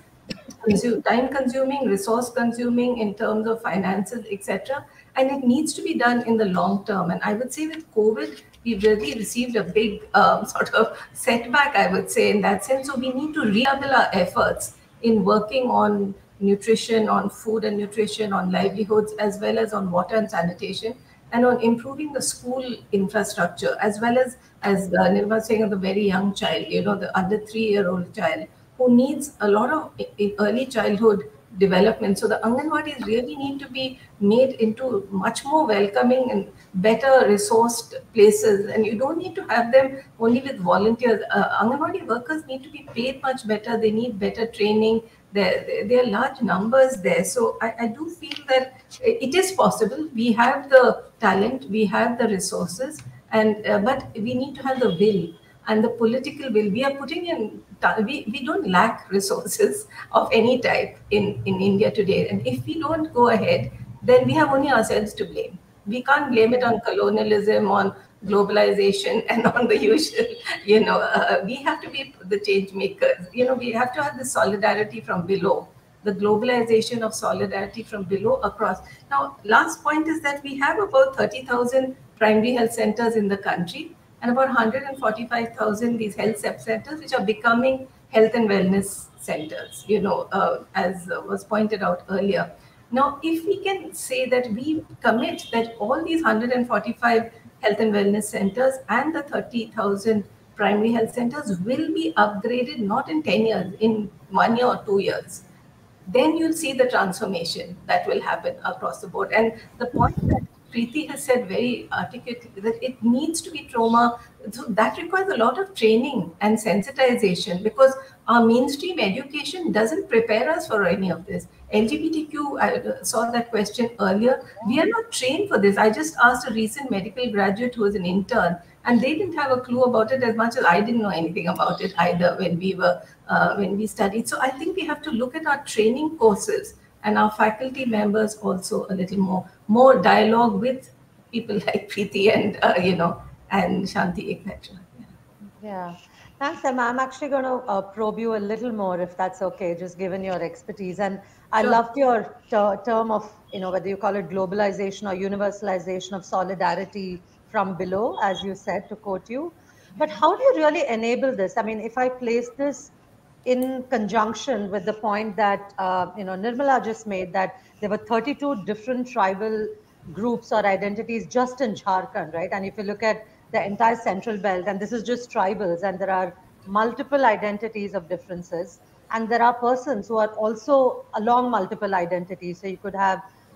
time consuming, resource consuming in terms of finances, et cetera. And it needs to be done in the long term. And I would say with COVID, we've really received a big um, sort of setback, I would say, in that sense. So we need to redouble our efforts in working on nutrition, on food and nutrition, on livelihoods, as well as on water and sanitation, and on improving the school infrastructure, as well as, as uh, Nirma was saying, of the very young child, you know, the under three-year-old child, who needs a lot of early childhood development. So the Anganwadis really need to be made into much more welcoming and better resourced places. And you don't need to have them only with volunteers. Uh, Anganwadi workers need to be paid much better. They need better training. There, there are large numbers there. So I, I do feel that it is possible. We have the talent, we have the resources, and uh, but we need to have the will and the political will. We are putting in, we, we don't lack resources of any type in, in India today. And if we don't go ahead, then we have only ourselves to blame. We can't blame it on colonialism, on globalization, and on the usual, you know, uh, we have to be the change makers. You know, we have to have the solidarity from below, the globalization of solidarity from below across. Now, last point is that we have about thirty thousand primary health centers in the country, and about one hundred forty-five thousand these health centers, which are becoming health and wellness centers, you know, uh, as uh, was pointed out earlier. Now, if we can say that we commit that all these one hundred forty-five health and wellness centers and the thirty thousand primary health centers will be upgraded, not in ten years, in one year or two years, then you'll see the transformation that will happen across the board. And the point that Preeti has said very articulately, that it needs to be trauma. So that requires a lot of training and sensitization, because our mainstream education doesn't prepare us for any of this. L G B T Q, I saw that question earlier. We are not trained for this. I just asked a recent medical graduate who was an intern, and they didn't have a clue about it as much as I didn't know anything about it either when we were uh, when we studied. So I think we have to look at our training courses and our faculty members also a little more, more dialogue with people like Preeti and uh, you know, and Shanti, et cetera. Yeah. yeah. Thanks, Emma. I'm actually going to uh, probe you a little more, if that's okay, just given your expertise. And I Sure. loved your ter term of, you know, whether you call it globalization or universalization of solidarity from below, as you said, to quote you. But how do you really enable this? I mean, if I place this in conjunction with the point that, uh, you know, Nirmala just made, that there were thirty-two different tribal groups or identities just in Jharkhand, right? And if you look at the entire central belt, and this is just tribals, and there are multiple identities of differences, and there are persons who are also along multiple identities. So you could have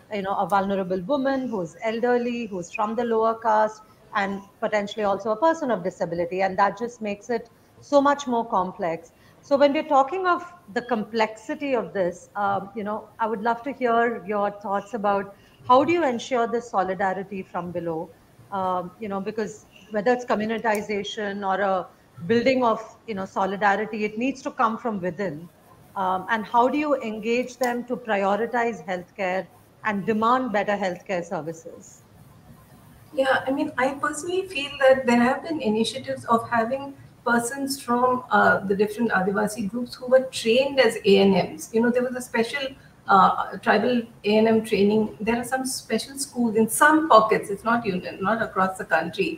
you know, a vulnerable woman who's elderly, who's from the lower caste, and potentially also a person of disability. And that just makes it so much more complex. So when we're talking of the complexity of this, um, you know, I would love to hear your thoughts about how do you ensure this solidarity from below? Um, you know, because whether it's communitization or a building of, you know, solidarity, it needs to come from within. Um, and how do you engage them to prioritize healthcare and demand better healthcare services? Yeah, I mean, I personally feel that there have been initiatives of having persons from uh, the different Adivasi groups who were trained as A N Ms. You know, there was a special uh, tribal A N M training. There are some special schools in some pockets. It's not union, not across the country,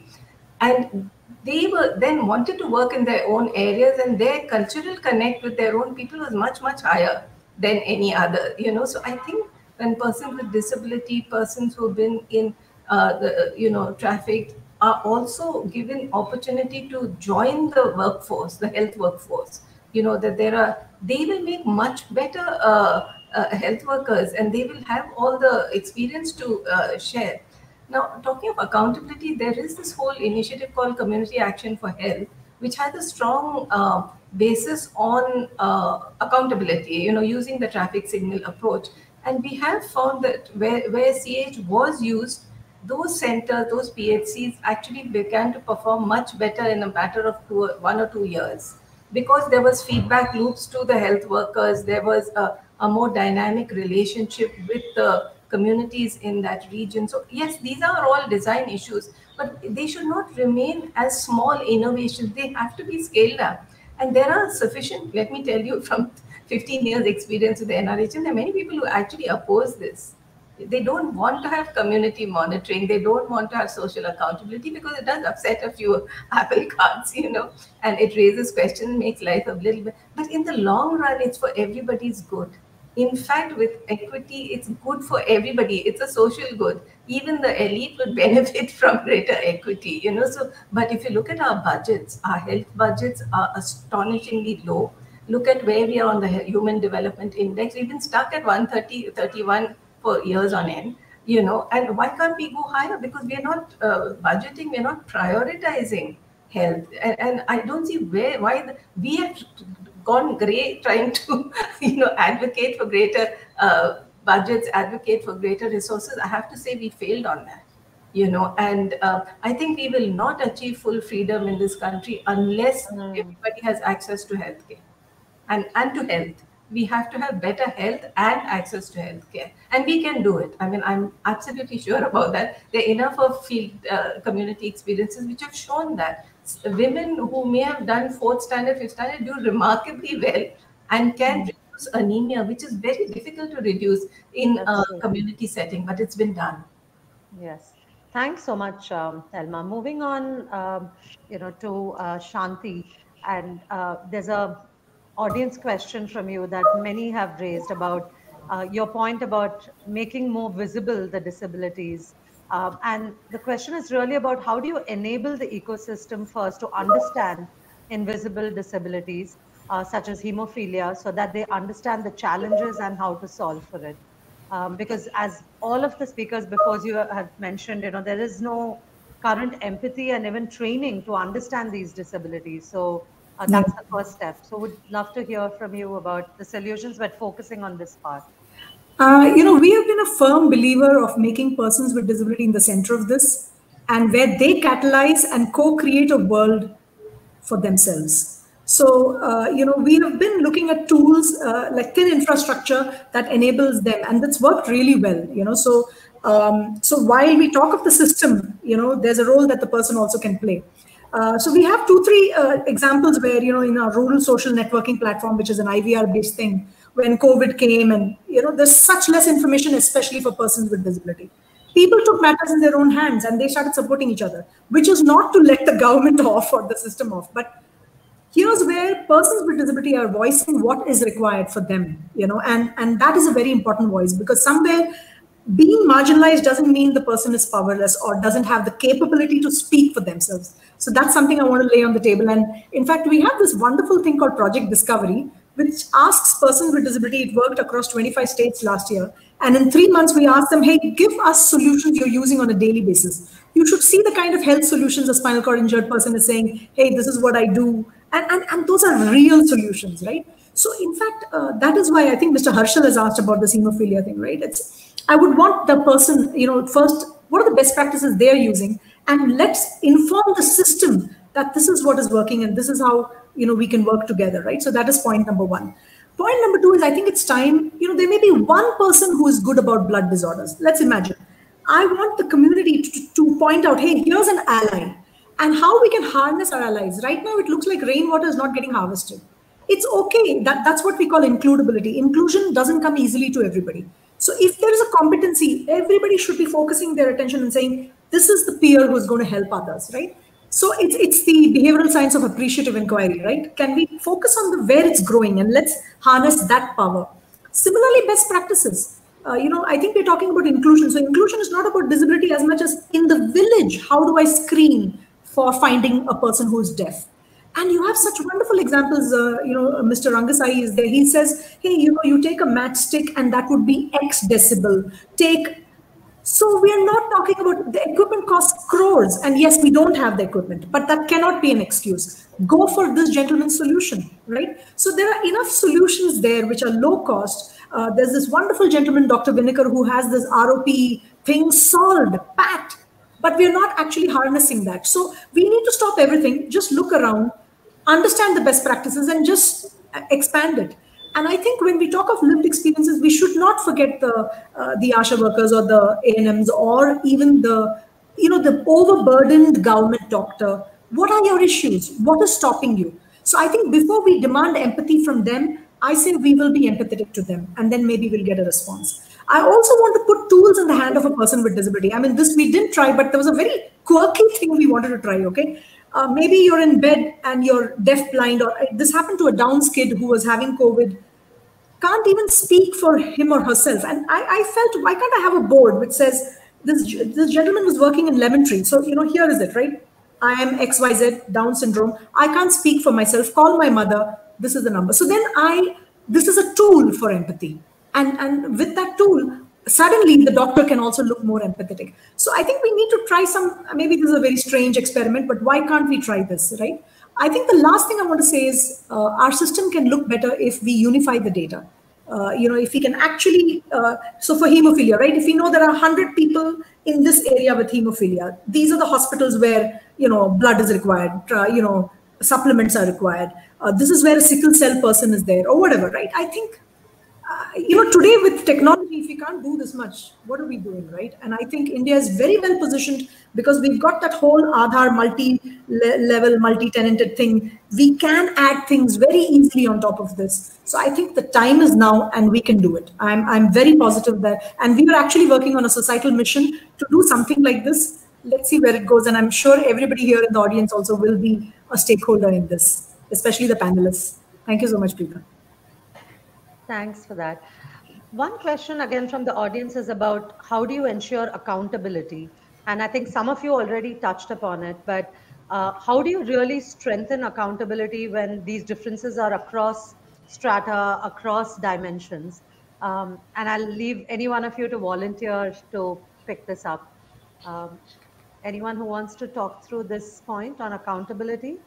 and they were then wanted to work in their own areas, and their cultural connect with their own people was much much higher than any other. You know, so I think when persons with disability, persons who've been in uh, the you know trafficked, are also given opportunity to join the workforce, the health workforce. You know that there are they will make much better uh, uh, health workers, and they will have all the experience to uh, share. Now, talking of accountability, there is this whole initiative called Community Action for Health, which has a strong uh, basis on uh, accountability, you know, using the traffic signal approach. And we have found that where, where C H was used, those centers, those P H Cs actually began to perform much better in a matter of two, one or two years. Because there was feedback loops to the health workers, there was a, a more dynamic relationship with the communities in that region. So yes, these are all design issues, but they should not remain as small innovations. They have to be scaled up. And there are sufficient, let me tell you from fifteen years experience with the N R H M, there are many people who actually oppose this. They don't want to have community monitoring. They don't want to have social accountability because it does upset a few apple carts, you know, and it raises questions, makes life a little bit. But in the long run, it's for everybody's good. In fact, with equity, it's good for everybody. It's a social good. Even the elite would benefit from greater equity, you know. So, but if you look at our budgets, our health budgets are astonishingly low. Look at where we are on the Human Development Index. We've been stuck at one thirty, thirty-one for years on end, you know. And why can't we go higher? Because we are not uh, budgeting, we're not prioritizing health. And, and I don't see where why the, we have gone great trying to, you know, advocate for greater uh, budgets, advocate for greater resources. I have to say we failed on that, you know, and uh, I think we will not achieve full freedom in this country unless mm. everybody has access to healthcare and, and to health. We have to have better health and access to healthcare, and we can do it. I mean, I'm absolutely sure about that. There are enough of field uh, community experiences which have shown that women who may have done fourth standard, fifth standard do remarkably well and can mm. reduce anemia, which is very difficult to reduce in a community setting, but it's been done. Yes. Thanks so much, um, Thelma. Moving on, um, you know, to uh, Shanti, and uh, there's a audience question from you that many have raised about uh, your point about making more visible the disabilities. Um, and the question is really about how do you enable the ecosystem first to understand invisible disabilities, uh, such as hemophilia, so that they understand the challenges and how to solve for it. Um, because as all of the speakers before you have mentioned, you know, there is no current empathy and even training to understand these disabilities. So Uh, that's the first step. So would love to hear from you about the solutions, but focusing on this part. Uh, you know, we have been a firm believer of making persons with disability in the center of this, and where they catalyze and co-create a world for themselves. So, uh, you know, we have been looking at tools uh, like thin infrastructure that enables them, and that's worked really well, you know. So, um, so while we talk of the system, you know, there's a role that the person also can play. Uh, so we have two, three uh, examples where, you know, in our rural social networking platform, which is an I V R-based thing, when COVID came and, you know, there's such less information, especially for persons with disability. People took matters in their own hands and they started supporting each other, which is not to let the government off or the system off. But here's where persons with disability are voicing what is required for them, you know, and, and that is a very important voice, because somewhere being marginalized doesn't mean the person is powerless or doesn't have the capability to speak for themselves. So that's something I want to lay on the table. And in fact, we have this wonderful thing called Project Discovery, which asks persons with disability. It worked across twenty-five states last year. And in three months, we asked them, hey, give us solutions you're using on a daily basis. You should see the kind of health solutions a spinal cord injured person is saying, hey, this is what I do. And, and, and those are real solutions, right? So in fact, uh, that is why I think Mister Harshal has asked about this hemophilia thing, right? It's, I would want the person, you know, first, what are the best practices they're using? And let's inform the system that this is what is working and this is how, you know, we can work together, right? So that is point number one. Point number two is I think it's time, you know, there may be one person who is good about blood disorders. Let's imagine. I want the community to, to point out, hey, here's an ally and how we can harness our allies. Right now, it looks like rainwater is not getting harvested. It's okay. That, that's what we call includability. Inclusion doesn't come easily to everybody. So if there is a competency, everybody should be focusing their attention and saying, this is the peer who's going to help others, right? So it's, it's the behavioral science of appreciative inquiry, right? Can we focus on the where it's growing and let's harness that power. Similarly, best practices. Uh, you know, I think we're talking about inclusion. So inclusion is not about disability as much as in the village, how do I screen for finding a person who's deaf? And you have such wonderful examples, uh, you know, Mister Rangasai is there. He says, hey, you know, you take a matchstick and that would be X decibel. Take, so we are not talking about, the equipment costs crores. And yes, we don't have the equipment, but that cannot be an excuse. Go for this gentleman's solution, right? So there are enough solutions there which are low cost. Uh, there's this wonderful gentleman, Doctor Vinekar, who has this R O P thing solved, packed, but we're not actually harnessing that. So we need to stop everything, just look around, understand the best practices and just expand it. And I think when we talk of lived experiences, we should not forget the uh, the ASHA workers or the A N Ms or even the, you know, the overburdened government doctor. What are your issues? What is stopping you? So I think before we demand empathy from them, I say we will be empathetic to them and then maybe we'll get a response. I also want to put tools in the hand of a person with disability. I mean, this we didn't try, but there was a very quirky thing we wanted to try, okay? Uh, maybe you're in bed and you're deaf, blind, or this happened to a Downs kid who was having COVID, can't even speak for him or herself. And I, I felt, why can't I have a board which says, this, this gentleman was working in Lemon Tree. So, you know, here is it, right? I am X Y Z, Down syndrome. I can't speak for myself. Call my mother. This is the number. So then I, this is a tool for empathy. And, and with that tool, suddenly the doctor can also look more empathetic. So I think we need to try some, maybe this is a very strange experiment, but why can't we try this, right? I think the last thing I want to say is uh, our system can look better if we unify the data. Uh, you know, if we can actually, uh, so for hemophilia, right? If we know there are one hundred people in this area with hemophilia, these are the hospitals where, you know, blood is required, uh, you know, supplements are required. Uh, this is where a sickle cell person is there or whatever, right? I think, uh, you know, today with technology, if we can't do this much, what are we doing, right? And I think India is very well positioned because we've got that whole Aadhaar multi-level, multi-tenanted thing. We can add things very easily on top of this. So I think the time is now and we can do it. I'm, I'm very positive that, and we are actually working on a societal mission to do something like this. Let's see where it goes. And I'm sure everybody here in the audience also will be a stakeholder in this, especially the panelists. Thank you so much, Preeta. Thanks for that. One question again from the audience is about how do you ensure accountability? And I think some of you already touched upon it, but uh, how do you really strengthen accountability when these differences are across strata, across dimensions? Um, and I'll leave any one of you to volunteer to pick this up. Um, anyone who wants to talk through this point on accountability?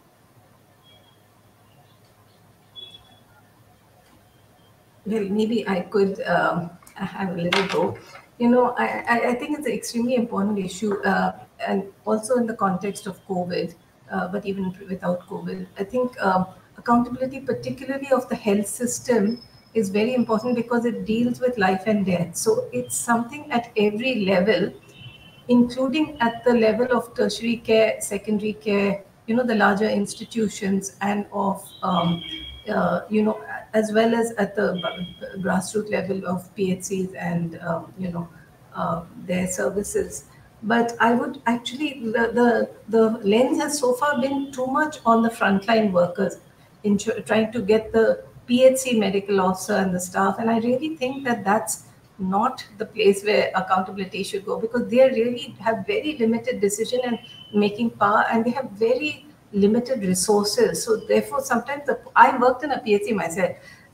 Well, maybe I could um, have a little go. You know, I, I think it's an extremely important issue, uh, and also in the context of COVID, uh, but even without COVID. I think um, accountability, particularly of the health system, is very important because it deals with life and death. So it's something at every level, including at the level of tertiary care, secondary care, you know, the larger institutions, and of, um, uh, you know, as well as at the grassroots level of P H Cs and, um, you know, uh, their services. But I would actually, the, the, the lens has so far been too much on the frontline workers in trying to get the P H C medical officer and the staff. And I really think that that's not the place where accountability should go, because they really have very limited decision and making power, and they have very limited resources. So therefore, sometimes the, I worked in a P H C myself,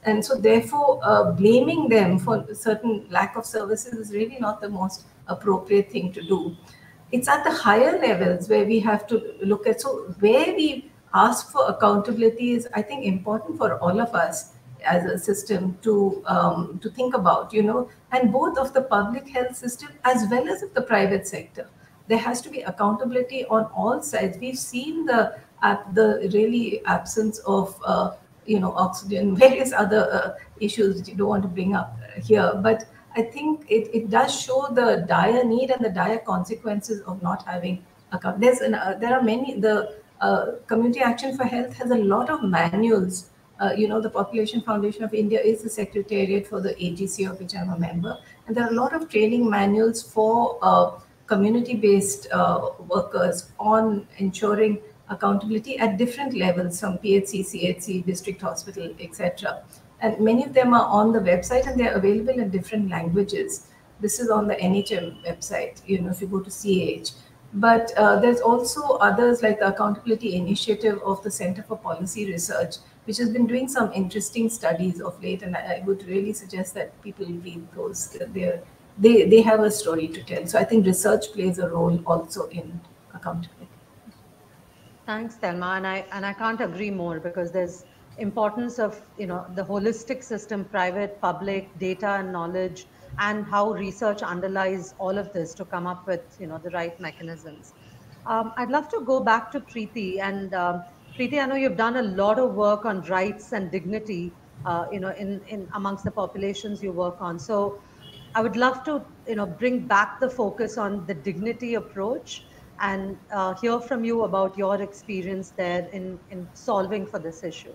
And so therefore, uh, blaming them for certain lack of services is really not the most appropriate thing to do. It's at the higher levels where we have to look at, so where we ask for accountability is, I think, important for all of us as a system to um, to think about, you know, and both of the public health system as well as of the private sector. There has to be accountability on all sides. We've seen the uh, the really absence of uh, you know oxygen, various other uh, issues you don't want to bring up here, but I think it, it does show the dire need and the dire consequences of not having account. There's an, uh, there are many. The uh, Community Action for Health has a lot of manuals. Uh, you know, the Population Foundation of India is the secretariat for the A G C, of which I'm a member, and there are a lot of training manuals for uh, community-based uh, workers on ensuring accountability at different levels, from P H C, C H C, district hospital, et cetera. And many of them are on the website and they're available in different languages. This is on the N H M website, you know, if you go to C H. But uh, there's also others like the Accountability Initiative of the Center for Policy Research, which has been doing some interesting studies of late. And I, I would really suggest that people read those. They're, they, they have a story to tell. So I think research plays a role also in accountability. Thanks, Thelma. And I, and I can't agree more, because there's importance of, you know, the holistic system, private, public, data and knowledge, and how research underlies all of this to come up with, you know, the right mechanisms. Um, I'd love to go back to Preeti. And um, Preeti, I know you've done a lot of work on rights and dignity, uh, you know, in, in amongst the populations you work on. So I would love to, you know, bring back the focus on the dignity approach and uh, hear from you about your experience there in, in solving for this issue.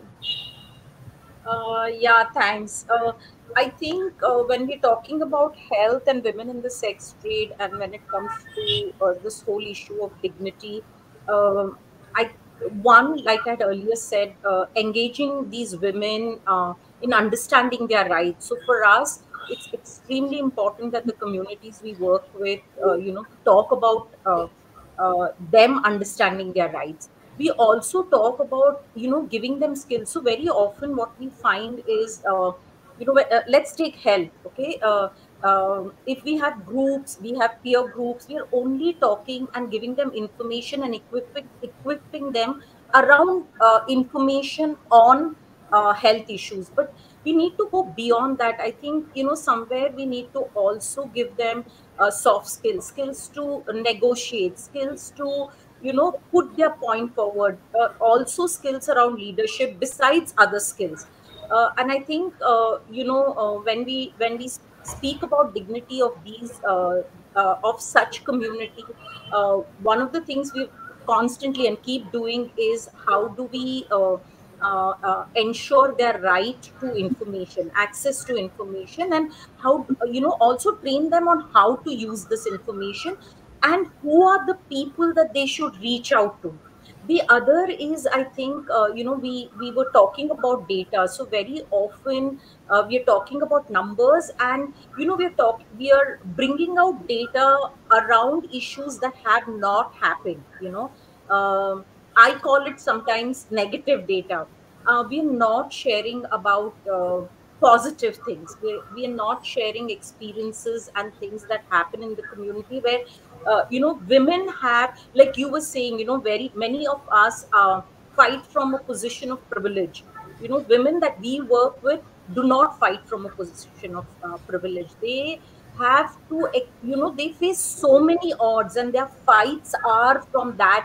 Uh, yeah, thanks. Uh, I think uh, when we're talking about health and women in the sex trade, and when it comes to uh, this whole issue of dignity, um I one, like I had earlier said, uh, engaging these women uh, in understanding their rights. So for us, it's extremely important that the communities we work with, uh, you know, talk about uh, uh, them understanding their rights. We also talk about, you know, giving them skills. So very often what we find is, uh, you know, uh, let's take health, okay? Uh, um, if we have groups, we have peer groups, we are only talking and giving them information and equipping, equipping them around uh, information on uh, health issues. But we need to go beyond that. I think, you know, somewhere we need to also give them uh, soft skills, skills to negotiate, skills to, you know, put their point forward, uh, also skills around leadership besides other skills. Uh, and I think, uh, you know, uh, when we when we speak about dignity of these uh, uh, of such community, uh, one of the things we constantly and keep doing is how do we uh, uh, uh, ensure their right to information, access to information, and how, you know, also train them on how to use this information and who are the people that they should reach out to. The other is, I think, uh, you know, we we were talking about data. So very often uh, we are talking about numbers, and, you know, we are talk we are bringing out data around issues that have not happened. You know, um, I call it sometimes negative data. Uh, we are not sharing about uh, positive things. We we are not sharing experiences and things that happen in the community where, uh, you know, women have, like you were saying, you know, very many of us uh, fight from a position of privilege. You know, women that we work with do not fight from a position of uh, privilege. They have to, you know, they face so many odds, and their fights are from that,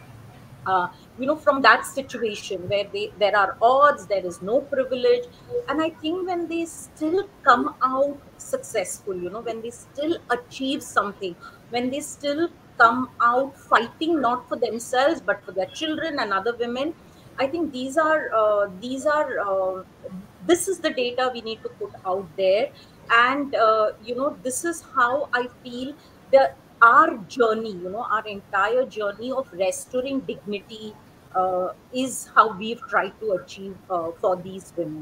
uh, you know, from that situation where they there are odds, there is no privilege. And I think when they still come out successful, you know, when they still achieve something, when they still come out fighting not for themselves but for their children and other women, I think these are uh, these are uh, this is the data we need to put out there. And uh, you know, this is how I feel the our journey, you know, our entire journey of restoring dignity uh, is how we've tried to achieve uh, for these women.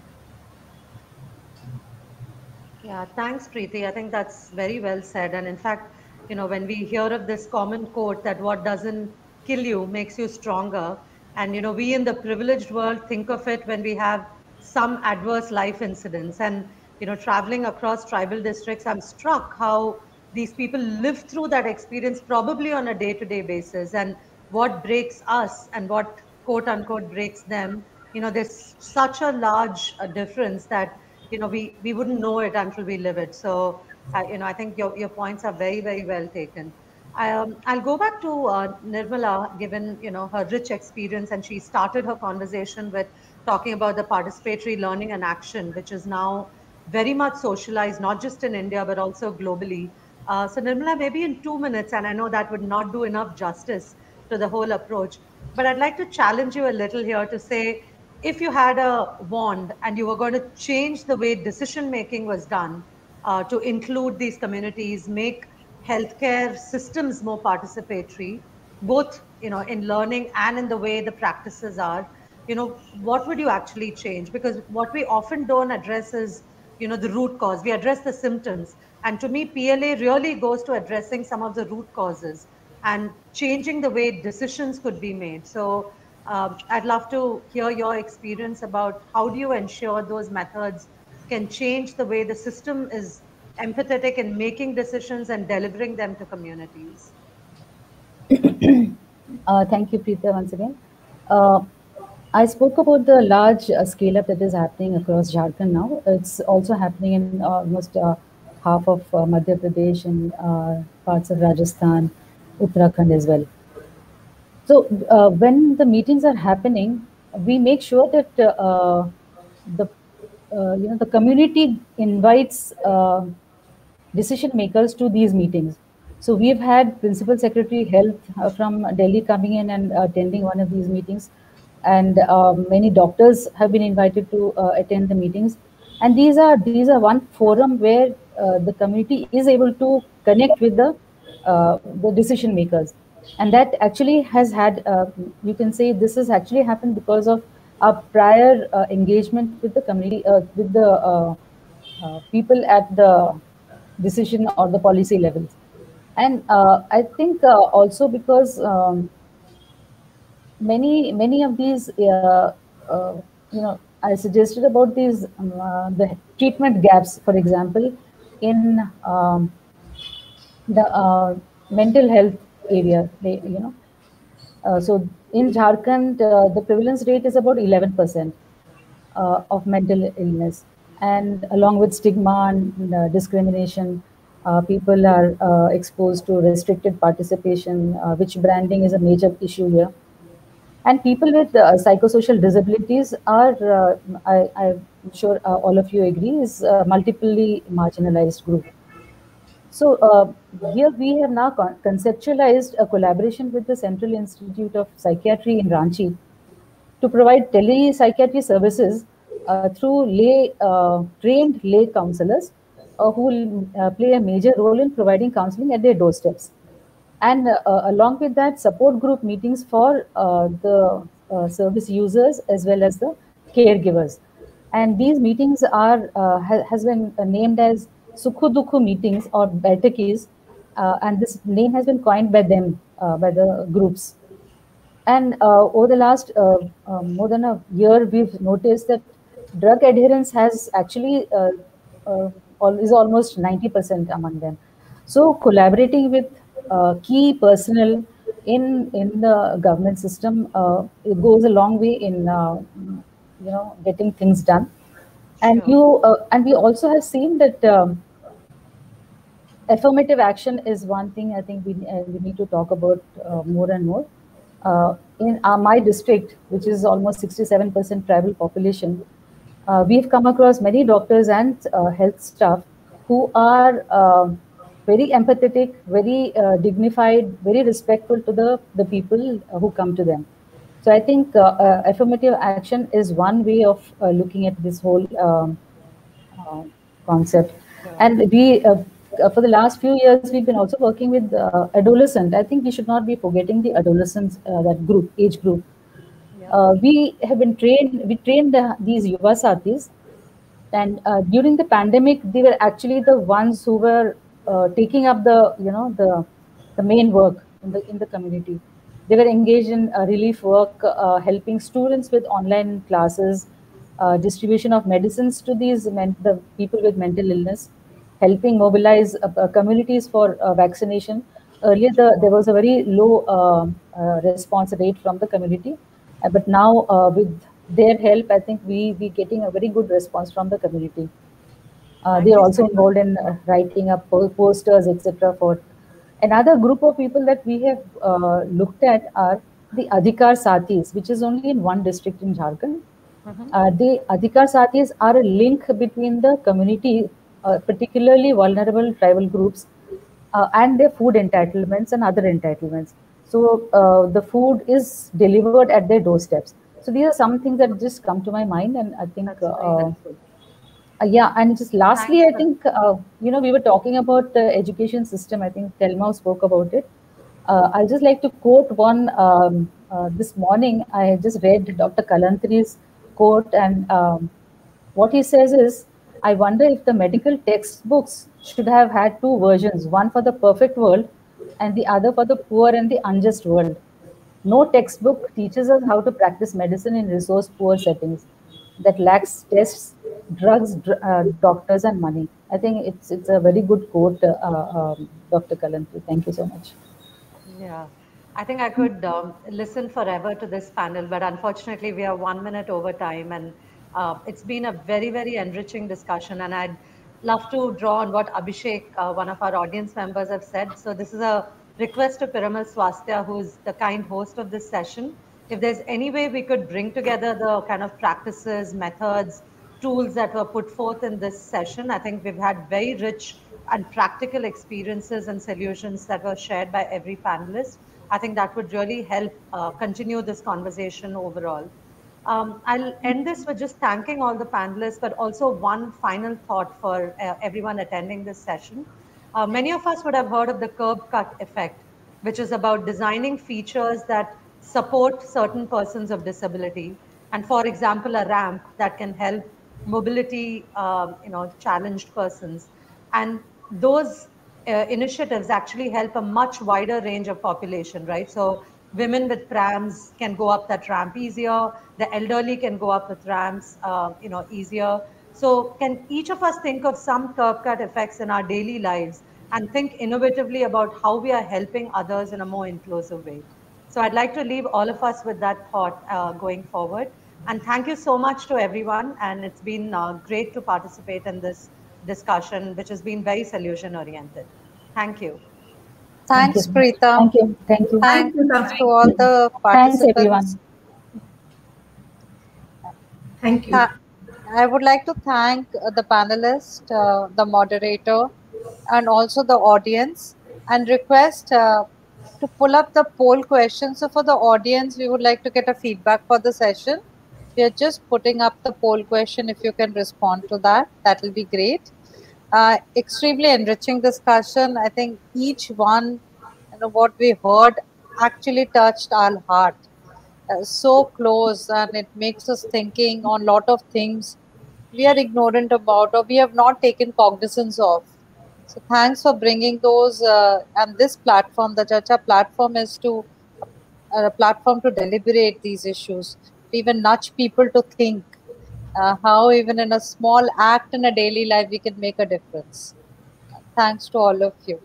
Yeah, thanks, Preeti. I think that's very well said. And in fact, you know, when we hear of this common quote that what doesn't kill you makes you stronger, and, you know, we in the privileged world think of it when we have some adverse life incidents. And, you know, traveling across tribal districts, I'm struck how these people live through that experience probably on a day-to-day basis. And what breaks us and what quote unquote breaks them, you know, there's such a large uh, difference that, you know, we, we wouldn't know it until we live it. So, uh, you know, I think your, your points are very, very well taken. I, um, I'll go back to uh, Nirmala, given, you know, her rich experience, and she started her conversation with talking about the participatory learning and action, which is now very much socialized, not just in India, but also globally. Uh, so Nirmala, maybe in two minutes, and I know that would not do enough justice to the whole approach, but I'd like to challenge you a little here to say, if you had a wand and you were going to change the way decision-making was done uh, to include these communities, make healthcare systems more participatory, both, you know, in learning and in the way the practices are, you know, what would you actually change? Because what we often don't address is, you know, the root cause. We address the symptoms. And to me, P L A really goes to addressing some of the root causes and changing the way decisions could be made. So um, I'd love to hear your experience about how do you ensure those methods can change the way the system is empathetic in making decisions and delivering them to communities. Uh, thank you, Preeta, once again. Uh, I spoke about the large uh, scale-up that is happening across Jharkhand now. It's also happening in almost uh, half of uh, Madhya Pradesh and uh, parts of Rajasthan, Uttarakhand as well. So uh, when the meetings are happening, we make sure that uh, the uh, you know the community invites uh, decision makers to these meetings. So we've had Principal Secretary Health uh, from Delhi coming in and attending one of these meetings, and uh, many doctors have been invited to uh, attend the meetings. And these are these are one forum where uh, the community is able to connect with the uh, the decision makers, and that actually has had uh, you can say this has actually happened because of our prior uh, engagement with the community uh, with the uh, uh, people at the decision or the policy levels. And uh, I think uh, also because um, many many of these uh, uh, you know I suggested about these um, uh, the treatment gaps, for example, in um, the uh, mental health area. They, you know uh, so in Jharkhand uh, the prevalence rate is about eleven percent uh, of mental illness, and along with stigma and uh, discrimination, uh, people are uh, exposed to restricted participation, uh, which branding is a major issue here. And people with uh, psychosocial disabilities are, uh, I, I'm sure uh, all of you agree, is a multiply marginalized group. So uh, here we have now con conceptualized a collaboration with the Central Institute of Psychiatry in Ranchi to provide tele-psychiatry services uh, through lay, uh, trained lay counselors uh, who will uh, play a major role in providing counseling at their doorsteps. And uh, along with that, support group meetings for uh, the uh, service users as well as the caregivers. And these meetings are uh, ha has been named as Sukhu Dukhu meetings or Baitakis, uh, and this name has been coined by them, uh, by the groups. And uh, over the last uh, uh, more than a year, we've noticed that drug adherence has actually uh, uh, is almost ninety percent among them. So collaborating with uh, key personnel in in the government system uh, it goes a long way in uh, you know getting things done. And Sure. you uh, and we also have seen that um, affirmative action is one thing I think we uh, we need to talk about uh, more and more. Uh, in uh, my district, which is almost sixty-seven percent tribal population, uh, we've come across many doctors and uh, health staff who are uh, very empathetic, very uh, dignified, very respectful to the, the people who come to them. So I think uh, uh, affirmative action is one way of uh, looking at this whole um, uh, concept. Sure. And we, uh, for the last few years, we've been also working with uh, adolescent. I think we should not be forgetting the adolescents, uh, that group, age group. Yeah. Uh, we have been trained, we trained uh, these Yuva Sathis, and uh, during the pandemic, they were actually the ones who were uh, taking up the, you know, the, the main work in the, in the community. They were engaged in uh, relief work, uh, helping students with online classes, uh, distribution of medicines to these men, the people with mental illness, helping mobilize uh, uh, communities for uh, vaccination. Earlier, the, there was a very low uh, uh, response rate from the community, uh, but now uh, with their help, I think we we getting a very good response from the community. Uh, they are also involved in uh, writing up posters, et cetera. For another group of people that we have uh, looked at are the Adhikar Sathis, which is only in one district in Jharkhand. Mm-hmm. uh, the Adhikar Sathis are a link between the community, uh, particularly vulnerable tribal groups, uh, and their food entitlements and other entitlements. So uh, the food is delivered at their doorsteps. So these are some things that just come to my mind, and I think uh, uh, yeah, and just lastly, I think uh, you know we were talking about the education system. I think Thelma spoke about it. Uh, I'll just like to quote one. Um, uh, this morning, I just read Doctor Kalantri's quote, and um, what he says is, I wonder if the medical textbooks should have had two versions, one for the perfect world and the other for the poor and the unjust world. No textbook teaches us how to practice medicine in resource-poor settings that lacks tests, drugs, dr uh, doctors, and money. I think it's it's a very good quote, uh, um, Doctor Kalantri. Thank you so much. Yeah. I think I could um, listen forever to this panel, but unfortunately we are one minute over time, and uh, it's been a very, very enriching discussion, and I'd love to draw on what Abhishek, uh, one of our audience members, have said. So this is a request to Piramal Swasthya, who's the kind host of this session. If there's any way we could bring together the kind of practices, methods, tools that were put forth in this session, I think we've had very rich and practical experiences and solutions that were shared by every panelist. I think that would really help uh, continue this conversation overall. Um, I'll end this with just thanking all the panelists, but also one final thought for uh, everyone attending this session. Uh, many of us would have heard of the curb cut effect, which is about designing features that support certain persons of disability. And for example, a ramp that can help mobility, uh, you know, challenged persons. And those uh, initiatives actually help a much wider range of population, right? So women with prams can go up that ramp easier. The elderly can go up with ramps, uh, you know, easier. So can each of us think of some curb cut effects in our daily lives and think innovatively about how we are helping others in a more inclusive way? So I'd like to leave all of us with that thought uh, going forward. And thank you so much to everyone. And it's been uh, great to participate in this discussion, which has been very solution oriented. Thank you. Thanks, Thank you. Preeta. Thank you. Thank you. Thanks to all the participants. Thanks, everyone. Thank you. I would like to thank the panelists, uh, the moderator, and also the audience, and request uh, to pull up the poll question. So for the audience, we would like to get a feedback for the session. We are just putting up the poll question. If you can respond to that, that will be great. Uh, extremely enriching discussion. I think each one, you know, what we heard actually touched our heart. Uh, so close, and it makes us thinking on a lot of things we are ignorant about or we have not taken cognizance of. So thanks for bringing those, uh, and this platform, the Chacha platform, is to uh, a platform to deliberate these issues, to even nudge people to think uh, how even in a small act in a daily life we can make a difference. Thanks to all of you.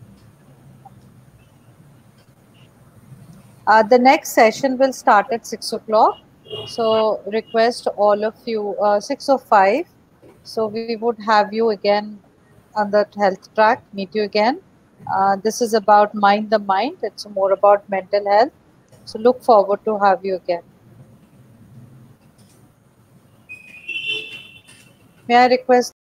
Uh, the next session will start at six o'clock. So request all of you, uh, six oh five. So we would have you again on the health track, meet you again. Uh, this is about Mind the Mind. It's more about mental health. So look forward to have you again. May I request